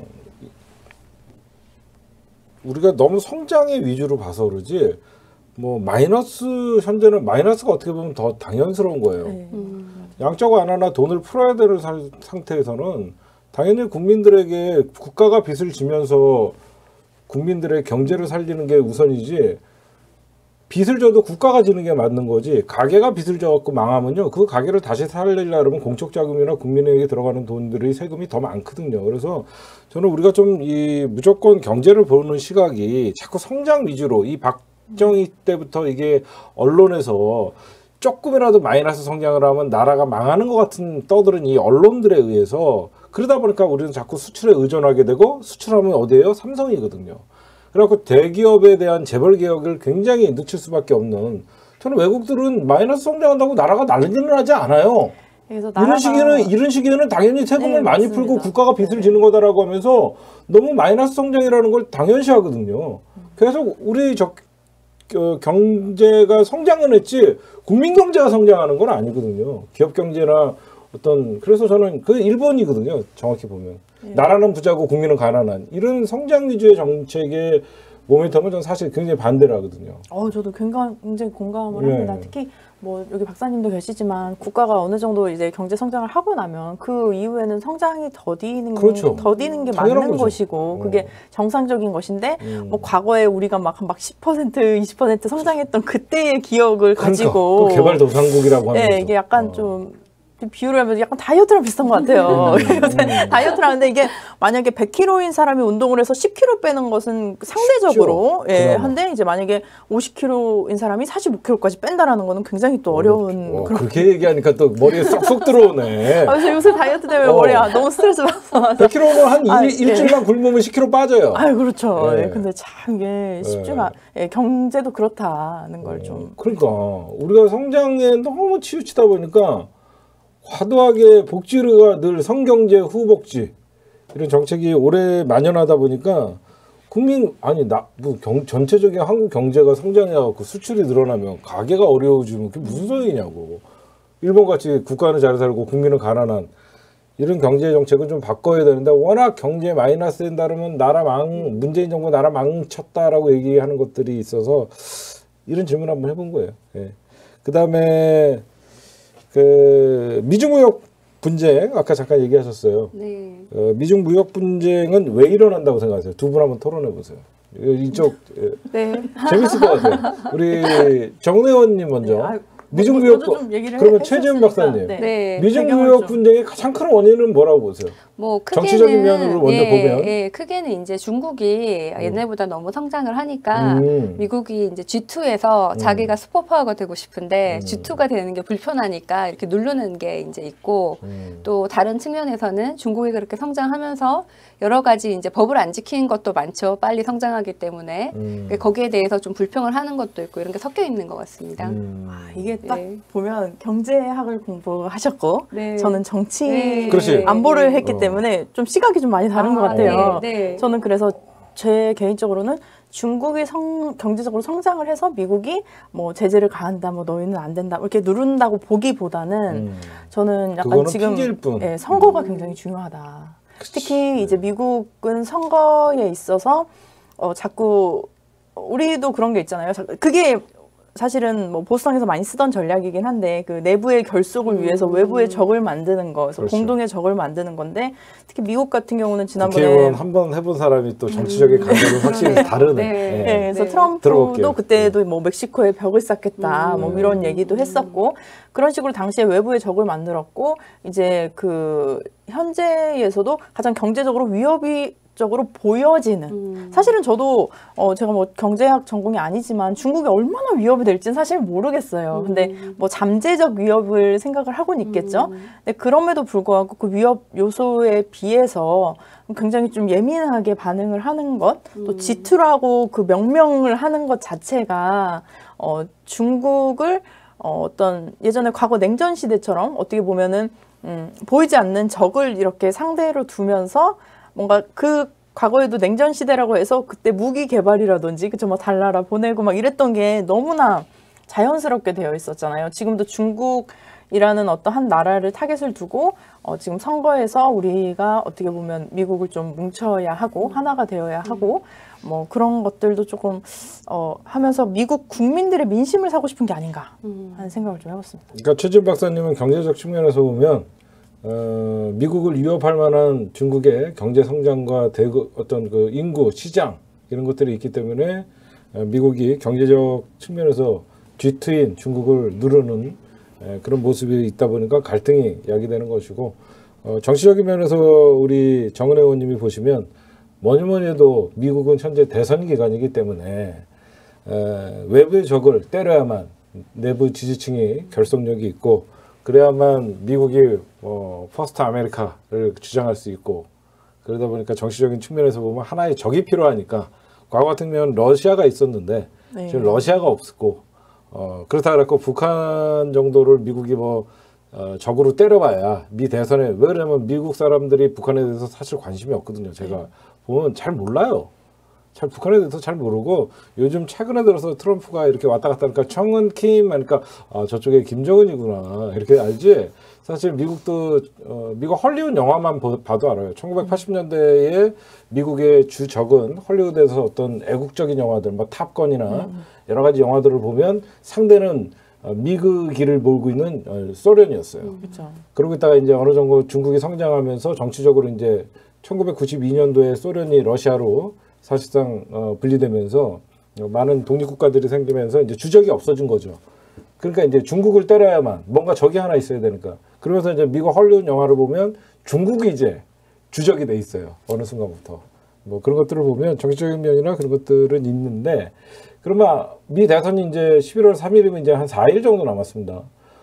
우리가 너무 성장의 위주로 봐서 그러지 뭐 마이너스 현재는 마이너스가 어떻게 보면 더 당연스러운 거예요. 네. 음. 양적 완화나 돈을 풀어야 되는 사- 상태에서는 당연히 국민들에게 국가가 빚을 지면서 국민들의 경제를 살리는 게 우선이지 빚을 져도 국가가 지는 게 맞는 거지 가게가 빚을 져갖고 망하면요 그 가게를 다시 살리려고 하면 공적자금이나 국민에게 들어가는 돈들이 세금이 더 많거든요. 그래서 저는 우리가 좀 이 무조건 경제를 보는 시각이 자꾸 성장 위주로 이 박정희 때부터 이게 언론에서 조금이라도 마이너스 성장을 하면 나라가 망하는 것 같은 떠드는 이 언론들에 의해서 그러다 보니까 우리는 자꾸 수출에 의존하게 되고 수출하면 어디예요? 삼성이거든요. 그래갖고 대기업에 대한 재벌 개혁을 굉장히 늦출 수밖에 없는 저는 외국들은 마이너스 성장한다고 나라가 난리는 하지 않아요. 그래서 이런 나라가 시기는 이런 시기에는 당연히 세금을 네, 많이 맞습니다. 풀고 국가가 빚을 네. 지는 거다라고 하면서 너무 마이너스 성장이라는 걸 당연시하거든요. 계속 우리 저 어, 경제가 성장은 했지 국민 경제가 성장하는 건 아니거든요. 기업 경제나 어떤 그래서 저는 그 일본이거든요. 정확히 보면 예. 나라는 부자고 국민은 가난한 이런 성장 위주의 정책의 모멘텀은 저는 사실 굉장히 반대를 하거든요. 어, 저도 굉장히, 굉장히 공감을 네. 합니다. 특히 뭐 여기 박사님도 계시지만 국가가 어느 정도 이제 경제 성장을 하고 나면 그 이후에는 성장이 더디는 그렇죠. 더디는 게 당연한 맞는 거죠. 것이고 그게 어. 정상적인 것인데 음. 뭐 과거에 우리가 막 한 막 십 퍼센트, 이십 퍼센트 성장했던 그때의 기억을 그러니까, 가지고 그 개발도상국이라고 하면서 네, 이게 약간 어. 좀 비유를 하면 약간 다이어트랑 비슷한 것 같아요. 음, 요새 다이어트를 하는데 이게 만약에 백 킬로그램인 사람이 운동을 해서 십 킬로그램 빼는 것은 상대적으로 쉽죠. 예, 그나마. 한데 이제 만약에 오십 킬로그램인 사람이 사십오 킬로그램까지 뺀다라는 거는 굉장히 또 어려운 어, 그런. 그렇게 얘기하니까 또 머리에 쏙쏙 들어오네. 아, 그래서 요새 다이어트 때문에 어. 머리가 너무 스트레스 받아서. 백 킬로그램은 한 아, 일, 예. 일주일만 굶으면 십 킬로그램 빠져요. 아, 그렇죠. 예. 예, 근데 참 이게 쉽지가 예, 경제도 그렇다는 걸 좀. 그러니까 우리가 성장에 너무 치우치다 보니까 과도하게 복지가 늘 성경제 후복지 이런 정책이 오래 만연하다 보니까 국민 아니 나뭐 전체적인 한국 경제가 성장해갖고 수출이 늘어나면 가게가 어려워지면 그게 무슨 소용이냐고. 일본 같이 국가는 잘 살고 국민은 가난한 이런 경제 정책은 좀 바꿔야 되는데 워낙 경제 마이너스 된다 그러면 나라 망 문재인 정부 나라 망쳤다라고 얘기하는 것들이 있어서 이런 질문 한번 해본 거예요. 예. 그다음에 그 미중 무역 분쟁 아까 잠깐 얘기하셨어요. 네. 어, 미중 무역 분쟁은 왜 일어난다고 생각하세요? 두 분 한번 토론해 보세요. 이쪽 예, 네. 재밌을 것 같아요. 우리 정의원님 먼저. 아, 미중 뭐, 무역 저도 좀 얘기를 그러면 해- 최지은 해주셨으니까. 박사님. 네. 네. 미중 배경을 무역 좀. 분쟁의 가장 큰 원인은 뭐라고 보세요? 뭐 크게는 정치적인 면으로 먼저 예, 보면. 예, 크게는 이제 중국이 옛날보다 너무 성장을 하니까 음. 미국이 이제 지 투에서 음. 자기가 슈퍼파워가 되고 싶은데 음. 지 투가 되는 게 불편하니까 이렇게 누르는 게 이제 있고 음. 또 다른 측면에서는 중국이 그렇게 성장하면서 여러 가지 이제 법을 안 지키는 것도 많죠. 빨리 성장하기 때문에 음. 거기에 대해서 좀 불평을 하는 것도 있고 이런 게 섞여 있는 것 같습니다. 음. 아, 이게 딱 네. 보면 경제학을 공부하셨고 네. 저는 정치 네. 그렇지. 안보를 했기 어. 때문에 좀 시각이 좀 많이 다른 아, 것 같아요. 네, 네. 저는 그래서 제 개인적으로는 중국이 성, 경제적으로 성장을 해서 미국이 뭐 제재를 가한다, 뭐 너희는 안 된다 이렇게 누른다고 보기보다는 음. 저는 약간 그거는 지금 핑계일 뿐. 예, 선거가 음. 굉장히 중요하다. 그치. 특히 이제 미국은 선거에 있어서 어, 자꾸 우리도 그런 게 있잖아요. 자- 그게 사실은 뭐 보수당에서 많이 쓰던 전략이긴 한데 그 내부의 결속을 위해서 외부의 적을 만드는 거, 그래서 그렇죠. 공동의 적을 만드는 건데 특히 미국 같은 경우는 지난번에 국회의원 한 번 해본 사람이 또 정치적인 감각은 확실히 다르네. 네. 예. 네, 그래서 네. 트럼프도 들어볼게요. 그때도 뭐 멕시코에 벽을 쌓겠다, 음. 뭐 이런 얘기도 했었고 그런 식으로 당시에 외부의 적을 만들었고 이제 그 현재에서도 가장 경제적으로 위협이 적으로 보여지는 음. 사실은 저도 어 제가 뭐 경제학 전공이 아니지만 중국이 얼마나 위협이 될지는 사실 모르겠어요. 근데 음. 뭐 잠재적 위협을 생각을 하고는 있겠죠. 음. 근데 그럼에도 불구하고 그 위협 요소에 비해서 굉장히 좀 예민하게 반응을 하는 것, 또 음. 지투라고 그 명명을 하는 것 자체가 어 중국을 어 어떤 예전에 과거 냉전 시대처럼 어떻게 보면은 음 보이지 않는 적을 이렇게 상대로 두면서 뭔가 그 과거에도 냉전 시대라고 해서 그때 무기 개발이라든지 그쵸 뭐 달나라 보내고 막 이랬던 게 너무나 자연스럽게 되어 있었잖아요. 지금도 중국이라는 어떤 한 나라를 타겟을 두고 어 지금 선거에서 우리가 어떻게 보면 미국을 좀 뭉쳐야 하고 하나가 되어야 하고 뭐 그런 것들도 조금 어 하면서 미국 국민들의 민심을 사고 싶은 게 아닌가 음. 하는 생각을 좀 해봤습니다. 그러니까 최지은 박사님은 경제적 측면에서 보면 어, 미국을 위협할 만한 중국의 경제 성장과 대그 어떤 그 인구 시장 이런 것들이 있기 때문에 어, 미국이 경제적 측면에서 뒤트인 중국을 누르는 에, 그런 모습이 있다 보니까 갈등이 야기되는 것이고 어, 정치적인 면에서 우리 정은혜 의원님이 보시면 뭐니 뭐니 해도 미국은 현재 대선 기간이기 때문에 에, 외부의 적을 때려야만 내부 지지층이 결속력이 있고 그래야만 미국이 어, 퍼스트 아메리카를 주장할 수 있고 그러다 보니까 정치적인 측면에서 보면 하나의 적이 필요하니까 과거 같은 경우는 러시아가 있었는데 네. 지금 러시아가 없고 어, 그렇다 그랬고 북한 정도를 미국이 뭐 어, 적으로 때려봐야 미 대선에 왜 그러냐면 미국 사람들이 북한에 대해서 사실 관심이 없거든요. 제가 네. 보면 잘 몰라요. 잘 북한에 대해서 잘 모르고 요즘 최근에 들어서 트럼프가 이렇게 왔다 갔다 하니까 청은 킴 하니까 아 저쪽에 김정은이구나 이렇게 알지. 사실 미국도 어, 미국 헐리우드 영화만 보, 봐도 알아요. 천구백팔십 년대에 미국의 주 적은 헐리우드에서 어떤 애국적인 영화들, 뭐 탑건이나 음. 여러 가지 영화들을 보면 상대는 어, 미국기를 몰고 있는 어, 소련이었어요. 그렇죠. 그러고 있다가 이제 어느 정도 중국이 성장하면서 정치적으로 이제 천구백구십이 년도에 소련이 러시아로 사실상 어, 분리되면서 많은 독립국가들이 생기면서 이제 주적이 없어진 거죠. 그러니까 이제 중국을 때려야만 뭔가 적이 하나 있어야 되니까 그러면서 이제 미국 헐리우드 영화를 보면 중국이 이제 주적이 돼 있어요. 어느 순간부터. 뭐 그런 것들을 보면 정치적인 면이나 그런 것들은 있는데, 그러면 미 대선이 이제 십일월 삼일이면 이제 한 사 일 정도 남았습니다.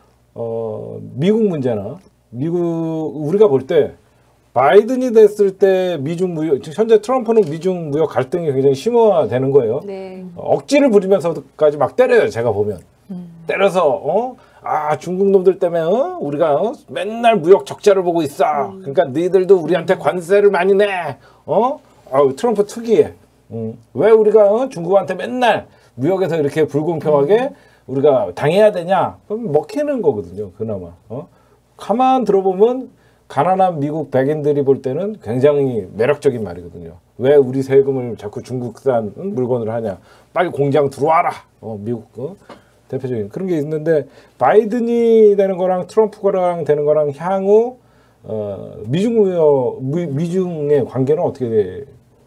어, 미국 문제나 미국 우리가 볼 때 바이든이 됐을 때 미중 무역, 현재 트럼프는 미중 무역 갈등이 굉장히 심화되는 거예요. 네. 어, 억지를 부리면서까지 막 때려요. 제가 보면 음. 때려서 어? 아 중국 놈들 때문에 어? 우리가 어? 맨날 무역 적자를 보고 있어. 음. 그러니까 너희들도 우리한테 관세를 많이 내. 어? 어 트럼프 특이해. 음. 왜 우리가 어? 중국한테 맨날 무역에서 이렇게 불공평하게 음. 우리가 당해야 되냐? 그럼 먹히는 거거든요. 그나마. 어? 가만 들어보면 가난한 미국 백인들이 볼 때는 굉장히 매력적인 말이거든요. 왜 우리 세금을 자꾸 중국산 물건을 하냐? 빨리 공장 들어와라. 어, 미국 어? 대표적인 그런 게 있는데, 바이든이 되는 거랑 트럼프랑 되는 거랑 향후 어, 미중 무역 미, 미중의 관계는 어떻게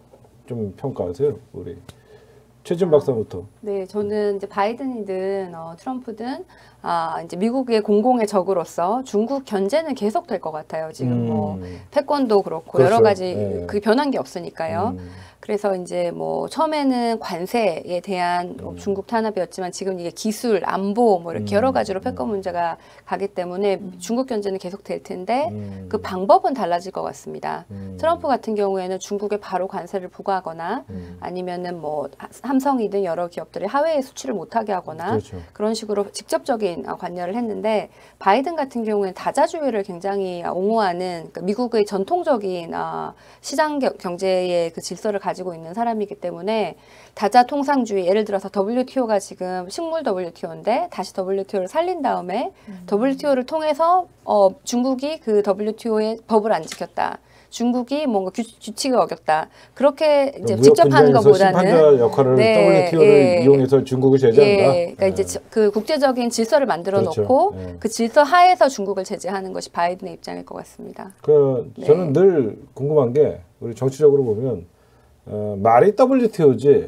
좀 평가하세요, 우리 최진 박사부터? 네, 저는 이제 바이든이든 어, 트럼프든 아, 이제 미국의 공공의 적으로서 중국 견제는 계속 될 것 같아요. 지금 음. 뭐 패권도 그렇고 그렇죠. 여러 가지 네. 그 변한 게 없으니까요. 음. 그래서 이제 뭐 처음에는 관세에 대한 뭐 음. 중국 탄압이었지만 지금 이게 기술, 안보 뭐 이렇게 음. 여러 가지로 패권 문제가 가기 때문에 중국 견제는 계속 될 텐데 음. 그 방법은 달라질 것 같습니다. 음. 트럼프 같은 경우에는 중국에 바로 관세를 부과하거나 음. 아니면은 뭐 삼성이든 여러 기업들이 하회에 수출을 못하게 하거나 그렇죠. 그런 식으로 직접적인 관여를 했는데, 바이든 같은 경우에는 다자주의를 굉장히 옹호하는 그러니까 미국의 전통적인 시장 경제의 그 질서를 가지고 있는 사람이기 때문에 다자 통상주의, 예를 들어서 더블유티오가 지금 식물 더블유티오인데 다시 더블유티오를 살린 다음에 음. 더블유티오를 통해서 어, 중국이 그 더블유티오의 법을 안 지켰다. 중국이 뭔가 규, 규칙을 어겼다. 그렇게 이제 직접 하는 것보다는 심판자 역할을 네, 더블유티오를 예, 이용해서 중국을 제재한다. 예, 그러니까 예. 이제 지- 그 국제적인 질서를 만들어 그렇죠. 놓고 예. 그 질서 하에서 중국을 제재하는 것이 바이든의 입장일 것 같습니다. 그 네. 저는 늘 궁금한 게, 우리 정치적으로 보면 어, 말이 더블유티오지.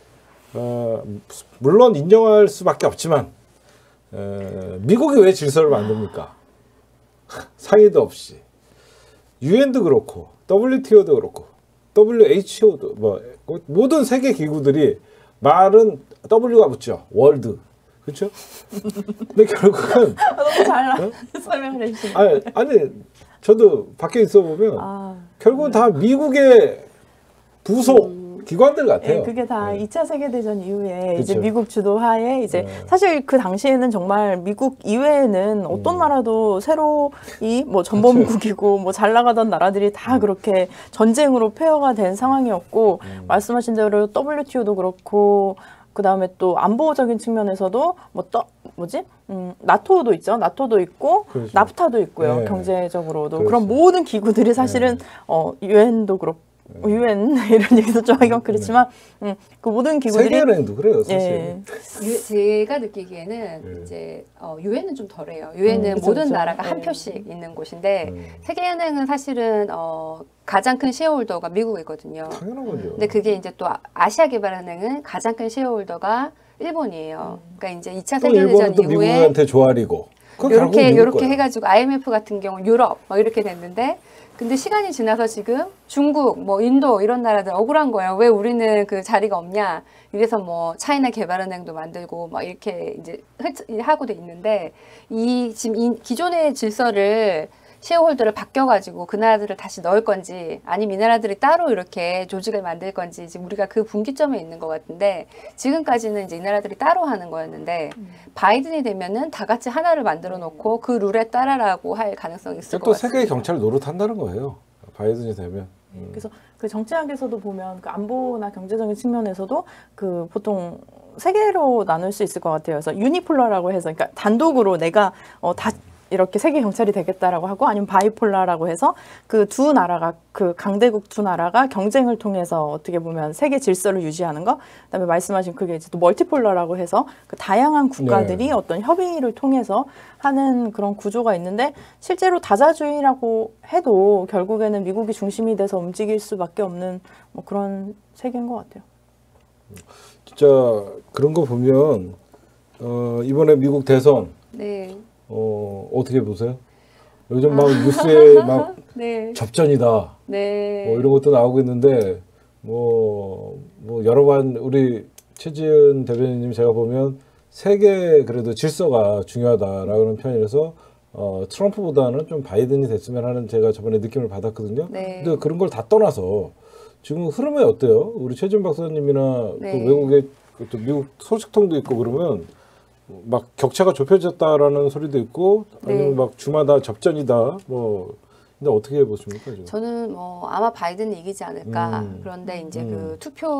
어, 물론 인정할 수밖에 없지만 어, 미국이 왜 질서를 만듭니까? 상의도 없이. 유엔도 그렇고 더블유티오도 그렇고 더블유에이치오도 뭐 모든 세계 기구들이 말은 W가 붙죠. 월드. 그렇죠? 근데 결국은 너무 잘 어? 설명을 해주시네. 아니, 아니 저도 밖에 있어 보면 아, 결국은 다 미국의 부속 음. 기관들 같아요. 예, 그게 다 네. 이 차 세계대전 이후에 그쵸. 이제 미국 주도하에 이제 네. 사실 그 당시에는 정말 미국 이외에는 어떤 음. 나라도 새로 이 뭐 전범국이고 뭐 잘 나가던 나라들이 다 그렇게 전쟁으로 폐허가 된 상황이었고, 음. 말씀하신 대로 더블유티오도 그렇고 그 다음에 또 안보적인 측면에서도 뭐 떠, 뭐지? 음, 나토도 있죠. 나토도 있고 그렇죠. 나프타도 있고요. 네. 경제적으로도. 그렇죠. 그런 모든 기구들이 사실은 네. 어 유엔도 그렇고 유엔 이런 얘기도 좀 하긴 그렇지만 음, 그 모든 기구들이 세계은행도 그래요, 사실. 예. 유, 제가 느끼기에는 네. 이제 어, 유엔은 좀 덜해요. 유엔은 음, 그쵸, 모든 그쵸. 나라가 네. 한 표씩 있는 곳인데 음. 세계은행은 사실은 어, 가장 큰 쉐어홀더가 미국이거든요. 당연한 거죠. 근데 그게 이제 또 아시아개발은행은 가장 큰 쉐어홀더가 일본이에요. 그러니까 이제 이 차 또 세계대전 일본은 또 이후에 미국한테 조아리고. 그건 결국은 이렇게 미국 이렇게 거야. 해가지고 아이엠에프 같은 경우 유럽 막 이렇게 됐는데, 근데 시간이 지나서 지금 중국, 뭐 인도 이런 나라들 억울한 거예요. 왜 우리는 그 자리가 없냐? 이래서 뭐 차이나 개발은행도 만들고 막 이렇게 이제 하고 돼 있는데, 이 지금 이 기존의 질서를 쉐어홀더를 바뀌어가지고 그 나라들을 다시 넣을 건지 아니면 이 나라들이 따로 이렇게 조직을 만들 건지 지금 우리가 그 분기점에 있는 것 같은데, 지금까지는 이제 이 나라들이 따로 하는 거였는데 음. 바이든이 되면은 다 같이 하나를 만들어 놓고 그 룰에 따라라고 할 가능성이 있을 것 또 같습니다. 세계 경찰 노릇한다는 거예요. 바이든이 되면. 음. 그래서 그 정치학에서도 보면 그 안보나 경제적인 측면에서도 그 보통 세 개로 나눌 수 있을 것 같아요. 그래서 유니폴라라고 해서 그러니까 단독으로 내가 어, 다 이렇게 세계 경찰이 되겠다라고 하고, 아니면 바이폴라라고 해서 그 두 나라가 그 강대국 두 나라가 경쟁을 통해서 어떻게 보면 세계 질서를 유지하는 거. 그다음에 말씀하신 그게 이제 또 멀티폴라라고 해서 그 다양한 국가들이 네. 어떤 협의를 통해서 하는 그런 구조가 있는데, 실제로 다자주의라고 해도 결국에는 미국이 중심이 돼서 움직일 수밖에 없는 뭐 그런 세계인 것 같아요. 진짜 그런 거 보면 어, 이번에 미국 대선 네. 어, 어떻게 보세요? 요즘 막 뉴스에 막 네. 접전이다. 네. 뭐 이런 것도 나오고 있는데 뭐, 뭐 여러 번 우리 최지은 대변인님 제가 보면 세계 그래도 질서가 중요하다라는 편이라서 어, 트럼프보다는 좀 바이든이 됐으면 하는 제가 저번에 느낌을 받았거든요. 네. 근데 그런 걸 다 떠나서 지금 흐름이 어때요? 우리 최지은 박사님이나 네. 그 외국의 또 미국 소식통도 있고 그러면 막 격차가 좁혀졌다라는 소리도 있고 아니면 네. 막 주마다 접전이다 뭐 근데 어떻게 보십니까 지금? 저는 뭐 아마 바이든이 이기지 않을까. 음. 그런데 이제 음. 그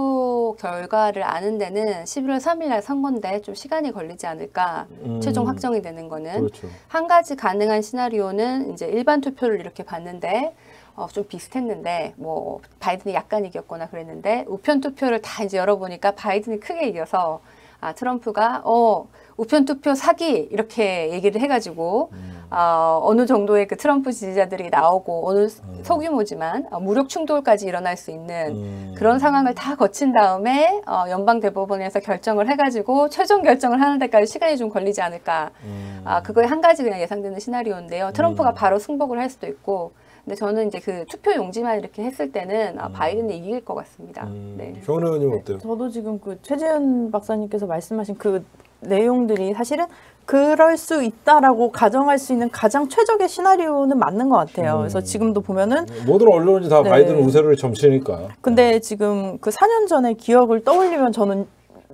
투표 결과를 아는 데는 십일월 삼일 날 선거인데 좀 시간이 걸리지 않을까. 음. 최종 확정이 되는 거는. 그렇죠. 한 가지 가능한 시나리오는 이제 일반 투표를 이렇게 봤는데 어, 좀 비슷했는데 뭐 바이든이 약간 이겼거나 그랬는데 우편 투표를 다 이제 열어보니까 바이든이 크게 이겨서 아 트럼프가 어 우편 투표 사기 이렇게 얘기를 해가지고 음. 어, 어느 정도의 그 트럼프 지지자들이 나오고 어느 음. 소규모지만 어, 무력 충돌까지 일어날 수 있는 음. 그런 상황을 다 거친 다음에 어, 연방 대법원에서 결정을 해가지고 최종 결정을 하는 데까지 시간이 좀 걸리지 않을까. 음. 아 그거에 한 가지 그냥 예상되는 시나리오인데요. 트럼프가 음. 바로 승복을 할 수도 있고. 근데 저는 이제 그 투표 용지만 이렇게 했을 때는 아, 음. 바이든이 이길 것 같습니다. 음. 네. 조은 의원님 어때요? 저도 지금 그 최재은 박사님께서 말씀하신 그 내용들이 사실은 그럴 수 있다라고 가정할 수 있는 가장 최적의 시나리오는 맞는 것 같아요. 음. 그래서 지금도 보면은 모든 언론이 다 네. 바이든 우세를 점치니까. 근데 지금 그 사 년 전의 기억을 떠올리면 저는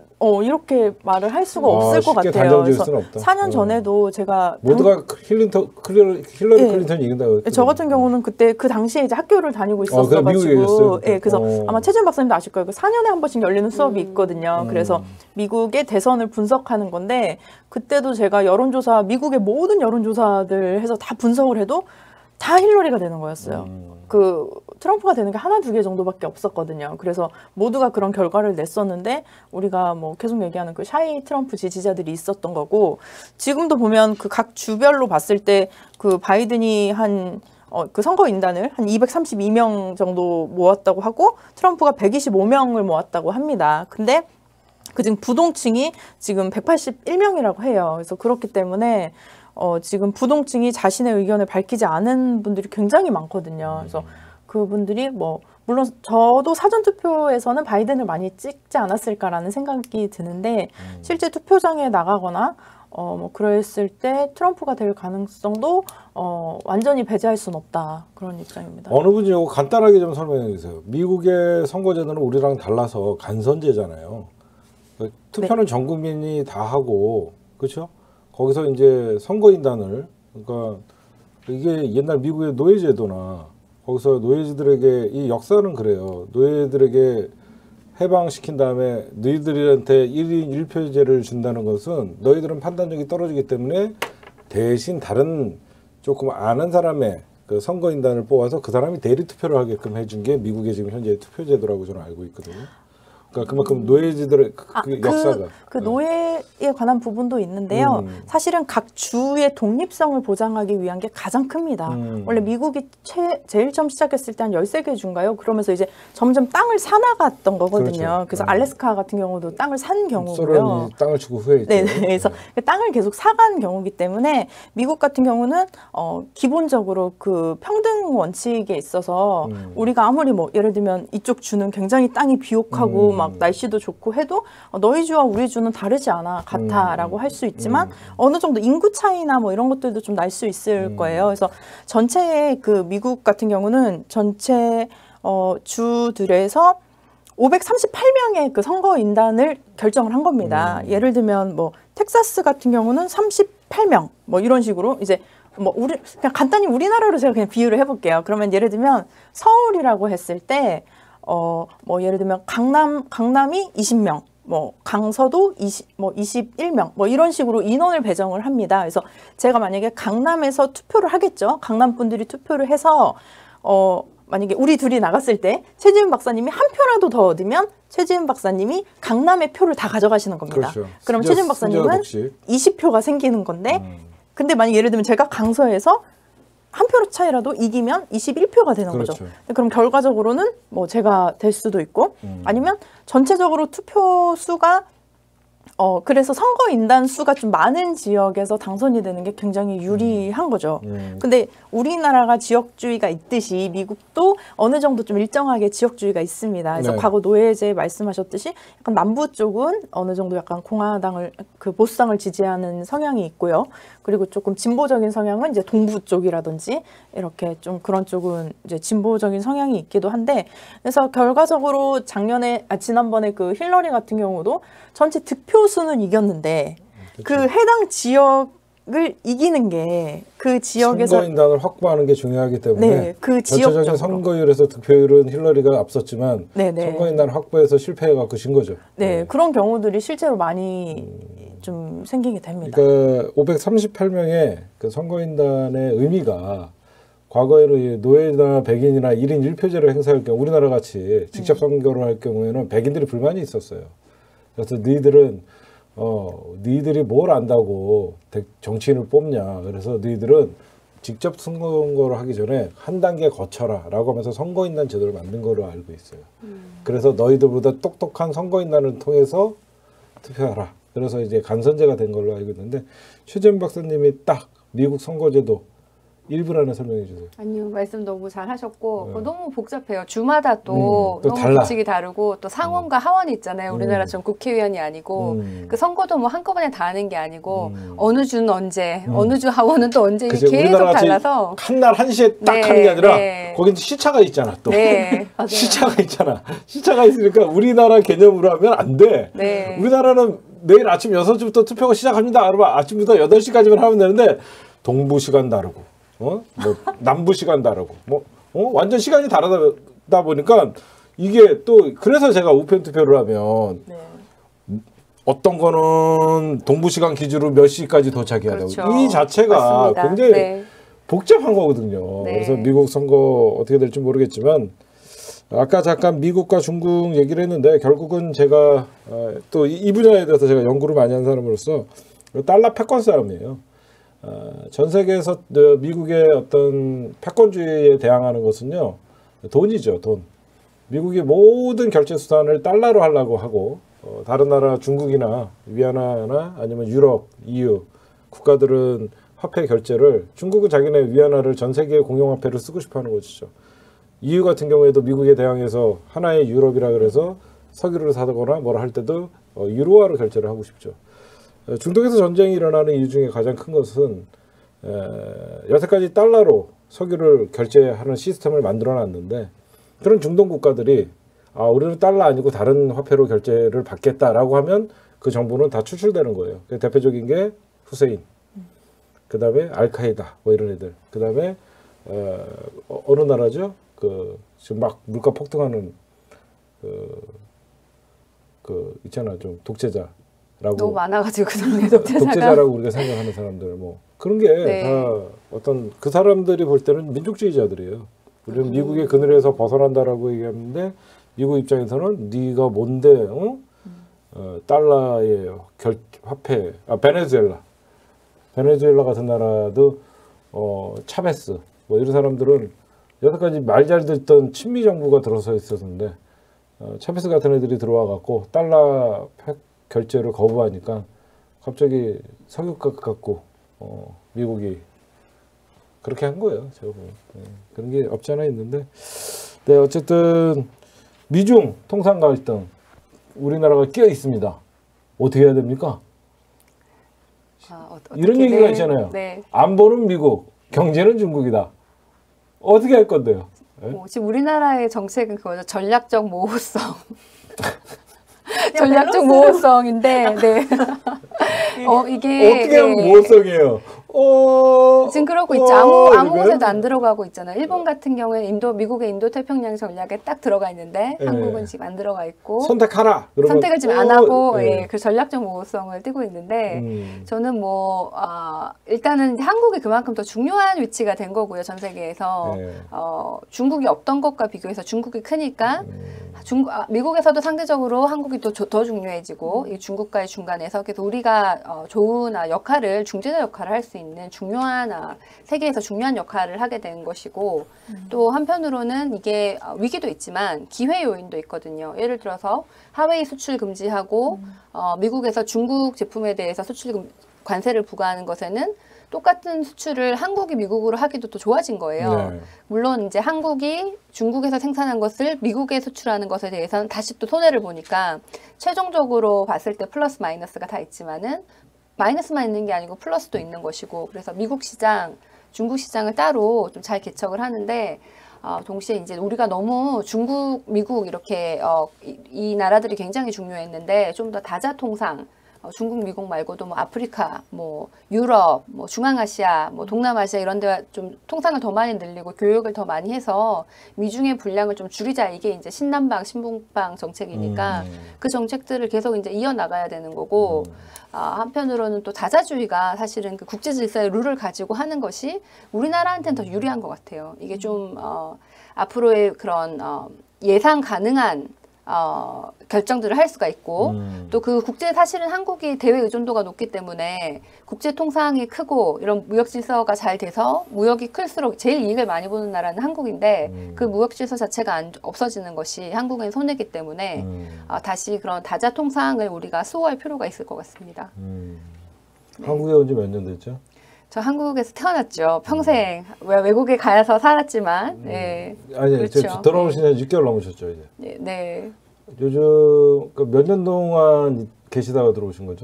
어 이렇게 말을 할 수가 아, 없을 것 쉽게 같아요. 단정 지을 그래서 수는 없다. 사 년 어. 전에도 제가 모두가 힐린턴, 힐러리, 힐러리 예. 클린턴이 이긴다고. 저 같은 경우는 그때 그 당시에 이제 학교를 다니고 어, 그냥 미국에 있었어가지고, 계셨어요? 예, 그래서 어. 아마 최진 박사님도 아실 거예요. 그 사 년에 한 번씩 열리는 수업이 음. 있거든요. 음. 그래서 미국의 대선을 분석하는 건데 그때도 제가 여론조사, 미국의 모든 여론조사들 해서 다 분석을 해도 다 힐러리가 되는 거였어요. 음. 그 트럼프가 되는 게 하나 두 개 정도밖에 없었거든요. 그래서 모두가 그런 결과를 냈었는데 우리가 뭐 계속 얘기하는 그 샤이 트럼프 지지자들이 있었던 거고 지금도 보면 그 각 주별로 봤을 때 그 바이든이 한 어, 그 선거인단을 한 이백삼십이 명 정도 모았다고 하고 트럼프가 백이십오 명을 모았다고 합니다. 근데 그 지금 부동층이 지금 백팔십일 명이라고 해요. 그래서 그렇기 때문에 어, 지금 부동층이 자신의 의견을 밝히지 않은 분들이 굉장히 많거든요. 그래서 그분들이 뭐 물론 저도 사전 투표에서는 바이든을 많이 찍지 않았을까라는 생각이 드는데 실제 투표장에 나가거나 어, 뭐 그랬을 때 트럼프가 될 가능성도 어, 완전히 배제할 수는 없다 그런 입장입니다. 어느 분이 이거 간단하게 좀 설명해 주세요. 미국의 선거제도는 우리랑 달라서 간선제잖아요. 그 투표는 네. 전 국민이 다 하고 그렇죠? 거기서 이제 선거인단을 그러니까 이게 옛날 미국의 노예제도나 거기서 노예들에게 이 역사는 그래요. 노예들에게 해방시킨 다음에 너희들한테 일 인 일 표제를 준다는 것은 너희들은 판단력이 떨어지기 때문에 대신 다른 조금 아는 사람의 그 선거인단을 뽑아서 그 사람이 대리 투표를 하게끔 해준 게 미국의 지금 현재 투표제도라고 저는 알고 있거든요. 그러니까 그만큼 노예지들의 그, 아, 그 그, 역사가 그 노예에 관한 부분도 있는데요. 음. 사실은 각 주의 독립성을 보장하기 위한 게 가장 큽니다. 음. 원래 미국이 최, 제일 처음 시작했을 때 한 열세 개 주인가요? 그러면서 이제 점점 땅을 사나갔던 거거든요. 그렇죠. 그래서 네. 알래스카 같은 경우도 땅을 산 경우고요. 소련이 땅을 주고 후회했죠. 네, 네. 그래서 땅을 계속 사간 경우이기 때문에 미국 같은 경우는 어, 기본적으로 그 평등 원칙에 있어서 음. 우리가 아무리 뭐 예를 들면 이쪽 주는 굉장히 땅이 비옥하고 음. 막 날씨도 좋고 해도 어, 너희 주와 우리 주는 다르지 않아 같아라고 할 수 있지만 음. 어느 정도 인구 차이나 뭐 이런 것들도 좀 날 수 있을 음. 거예요. 그래서 전체의 그 미국 같은 경우는 전체 어, 주들에서 오백삼십팔 명의 그 선거인단을 결정을 한 겁니다. 음. 예를 들면 뭐 텍사스 같은 경우는 삼십팔 명 뭐 이런 식으로 이제 뭐 우리 그냥 간단히 우리나라로 제가 그냥 비유를 해볼게요. 그러면 예를 들면 서울이라고 했을 때 어 뭐 예를 들면 강남 강남이 이십 명, 뭐 강서도 이십 뭐 이십일 명 뭐 이런 식으로 인원을 배정을 합니다. 그래서 제가 만약에 강남에서 투표를 하겠죠. 강남 분들이 투표를 해서 어 만약에 우리 둘이 나갔을 때 최지은 박사님이 한 표라도 더 얻으면 최지은 박사님이 강남의 표를 다 가져가시는 겁니다. 그렇죠. 그럼 순자- 최지은 박사님은 순자 독식. 이십 표가 생기는 건데 음. 근데 만약 예를 들면 제가 강서에서 한 표로 차이라도 이기면 이십일 표가 되는 그렇죠. 거죠. 그럼 결과적으로는 뭐 제가 될 수도 있고 음. 아니면 전체적으로 투표 수가 어, 그래서 선거인단 수가 좀 많은 지역에서 당선이 되는 게 굉장히 유리한 거죠. 음. 근데 우리나라가 지역주의가 있듯이 미국도 어느 정도 좀 일정하게 지역주의가 있습니다. 그래서 네. 과거 노예제 말씀하셨듯이 약간 남부 쪽은 어느 정도 약간 공화당을 그 보수당을 지지하는 성향이 있고요. 그리고 조금 진보적인 성향은 이제 동부 쪽이라든지 이렇게 좀 그런 쪽은 이제 진보적인 성향이 있기도 한데 그래서 결과적으로 작년에 아 지난번에 그 힐러리 같은 경우도 전체 득표 수는 이겼는데 그 해당 지역을 이기는 게 그 지역에서 선거인단을 확보하는 게 중요하기 때문에 네, 그 전체적인 지역적으로 선거율에서 득표율은 힐러리가 앞섰지만 네, 네. 선거인단을 확보해서 실패해갖고 진 거죠. 네, 그런 경우들이 실제로 많이 좀 생기게 됩니다. 그러니까 오백삼십팔 명의 그 선거인단의 의미가 과거에는 이 노예나 백인이나 일 인 일 표제를 행사할 경우 우리나라 같이 직접 선거를 할 경우에는 백인들이 불만이 있었어요. 그래서 너희들은 어 너희들이 뭘 안다고 대- 정치인을 뽑냐. 그래서 너희들은 직접 선거를 하기 전에 한 단계 거쳐라 라고 하면서 선거인단 제도를 만든 거로 알고 있어요. 그래서 너희들보다 똑똑한 선거인단을 통해서 투표하라. 그래서 이제 간선제가 된 걸로 알고 있는데 최재훈 박사님이 딱 미국 선거제도 일 분 안에 설명해 주세요. 아니요, 말씀 너무 잘 하셨고 네. 그거 너무 복잡해요. 주마다 또 음, 또 너무 달라. 규칙이 다르고 또 상원과 하원이 있잖아요. 음. 우리나라처럼 국회의원이 아니고 음. 그 선거도 뭐 한꺼번에 다 하는 게 아니고 음. 어느 주는 언제, 음. 어느 주 하원은 또 언제 이게 그치, 계속 우리나라 같이 달라서 한날 한 시에 딱 네, 하는 게 아니라 네. 거긴 시차가 있잖아 또. 네, 맞아요. 시차가 있잖아. 시차가 있으니까 우리나라 개념으로 하면 안 돼. 네. 우리나라는 내일 아침 여섯 시부터 투표가 시작합니다. 그러면 아침부터 여덟 시까지만 하면 되는데 동부 시간 다르고 어? 뭐 남부 시간 다르고 뭐 어? 완전 시간이 다르다 보니까 이게 또 그래서 제가 우편 투표를 하면 네. 어떤 거는 동부 시간 기준으로 몇 시까지 도착해야 되고 그렇죠. 이 자체가 맞습니다. 굉장히 네. 복잡한 거거든요. 네. 그래서 미국 선거 어떻게 될지 모르겠지만 아까 잠깐 미국과 중국 얘기를 했는데 결국은 제가 어, 또 이 분야에 대해서 제가 연구를 많이 한 사람으로서 달러 패권 싸움이에요. 어, 전 세계에서 어, 미국의 어떤 패권주의에 대항하는 것은요 돈이죠, 돈. 미국이 모든 결제 수단을 달러로 하려고 하고 어, 다른 나라 중국이나 위안화나 아니면 유럽, 이유 국가들은 화폐 결제를 중국은 자기네 위안화를 전 세계의 공용화폐로 쓰고 싶어하는 것이죠. 이유 같은 경우에도 미국에 대항해서 하나의 유럽이라 그래서 석유를 사거나 뭐라 할 때도 어, 유로화로 결제를 하고 싶죠. 어, 중동에서 전쟁이 일어나는 이유 중에 가장 큰 것은 에, 여태까지 달러로 석유를 결제하는 시스템을 만들어놨는데 그런 중동 국가들이 아, 우리는 달러 아니고 다른 화폐로 결제를 받겠다라고 하면 그 정보는 다 추출되는 거예요. 그 대표적인 게 후세인, 그 다음에 알카에다 뭐 이런 애들, 그 다음에 어, 어느 나라죠? 그 지금 막 물가 폭등하는 그, 그 있잖아 좀 독재자라고 너무 많아가지고 그 동네 독재자가 독재자라고 우리가 생각하는 사람들 뭐 그런 게 다 네. 어떤 그 사람들이 볼 때는 민족주의자들이에요. 우리는 음. 미국의 그늘에서 벗어난다라고 얘기하는데 미국 입장에서는 네가 뭔데 어? 어, 달러의 결 화폐 아 베네수엘라 베네수엘라 같은 나라도 어, 차베스 뭐 이런 사람들은 여태까지 말 잘 듣던 친미 정부가 들어서 있었는데 어, 차베스 같은 애들이 들어와 갖고 달러 팩 결제를 거부하니까 갑자기 석유가 갖고 어, 미국이 그렇게 한 거예요. 제가 보면 네, 그런 게 없지 않아 있는데, 네 어쨌든 미중 통상 갈등 우리나라가 끼어 있습니다. 어떻게 해야 됩니까? 아, 어, 이런 어떻게, 얘기가 네. 있잖아요. 네. 안보는 미국, 경제는 중국이다. 어떻게 할 건데요? 네? 어, 지금 우리나라의 정책은 그거죠. 전략적 모호성. 전략적 모호성인데, 네. 어, 이게. 어떻게 하면 네. 모호성이에요? 어, 지금 그러고 어, 있죠. 아무, 아무 이거요? 곳에도 안 들어가고 있잖아요. 일본 같은 경우에 인도, 미국의 인도 태평양 전략에 딱 들어가 있는데, 네. 한국은 지금 안 들어가 있고. 선택하라. 그러면 선택을 지금 안 어, 하고, 네. 예, 그 전략적 모호성을 띠고 있는데, 음. 저는 뭐, 아, 일단은 한국이 그만큼 더 중요한 위치가 된 거고요, 전 세계에서. 네. 어, 중국이 없던 것과 비교해서 중국이 크니까, 음. 중, 아, 미국에서도 상대적으로 한국이 또 더 중요해지고, 이 중국과의 중간에서, 그래서 우리가 어, 좋은 아, 역할을, 중재자 역할을 할 수 있는 중요한 아, 세계에서 중요한 역할을 하게 된 것이고 음. 또 한편으로는 이게 위기도 있지만 기회 요인도 있거든요. 예를 들어서 하웨이 수출 금지하고 음. 어, 미국에서 중국 제품에 대해서 수출 금, 관세를 부과하는 것에는 똑같은 수출을 한국이 미국으로 하기도 또 좋아진 거예요. 네. 물론 이제 한국이 중국에서 생산한 것을 미국에 수출하는 것에 대해서는 다시 또 손해를 보니까 최종적으로 봤을 때 플러스 마이너스가 다 있지만은 마이너스만 있는 게 아니고 플러스도 있는 것이고 그래서 미국 시장, 중국 시장을 따로 좀 잘 개척을 하는데 어, 동시에 이제 우리가 너무 중국, 미국 이렇게 어, 이, 이 나라들이 굉장히 중요했는데 좀 더 다자통상 어, 중국, 미국 말고도 뭐 아프리카, 뭐 유럽, 뭐 중앙아시아, 뭐 동남아시아 이런 데 좀 통상을 더 많이 늘리고 교육을 더 많이 해서 미중의 분량을 좀 줄이자 이게 이제 신남방, 신북방 정책이니까 음. 그 정책들을 계속 이제 이어나가야 되는 거고 음. 어, 한편으로는 또 다자주의가 사실은 그 국제 질서의 룰을 가지고 하는 것이 우리나라한테는 더 유리한 것 같아요. 이게 좀 어, 앞으로의 그런 어, 예상 가능한 어, 결정들을 할 수가 있고 음. 또 그 국제 사실은 한국이 대외 의존도가 높기 때문에 국제 통상이 크고 이런 무역 질서가 잘 돼서 무역이 클수록 제일 이익을 많이 보는 나라는 한국인데 음. 그 무역 질서 자체가 안, 없어지는 것이 한국의 손해이기 때문에 음. 어, 다시 그런 다자 통상을 우리가 수호할 필요가 있을 것 같습니다. 음. 네. 한국에 온 지 몇 년 됐죠? 저 한국에서 태어났죠. 평생 음. 외국에 가서 살았지만. 음. 네. 아니, 그렇죠. 돌아오신 지 육 개월 넘으셨죠, 이제. 네. 네. 요즘 몇 년 동안 계시다가 들어오신 거죠?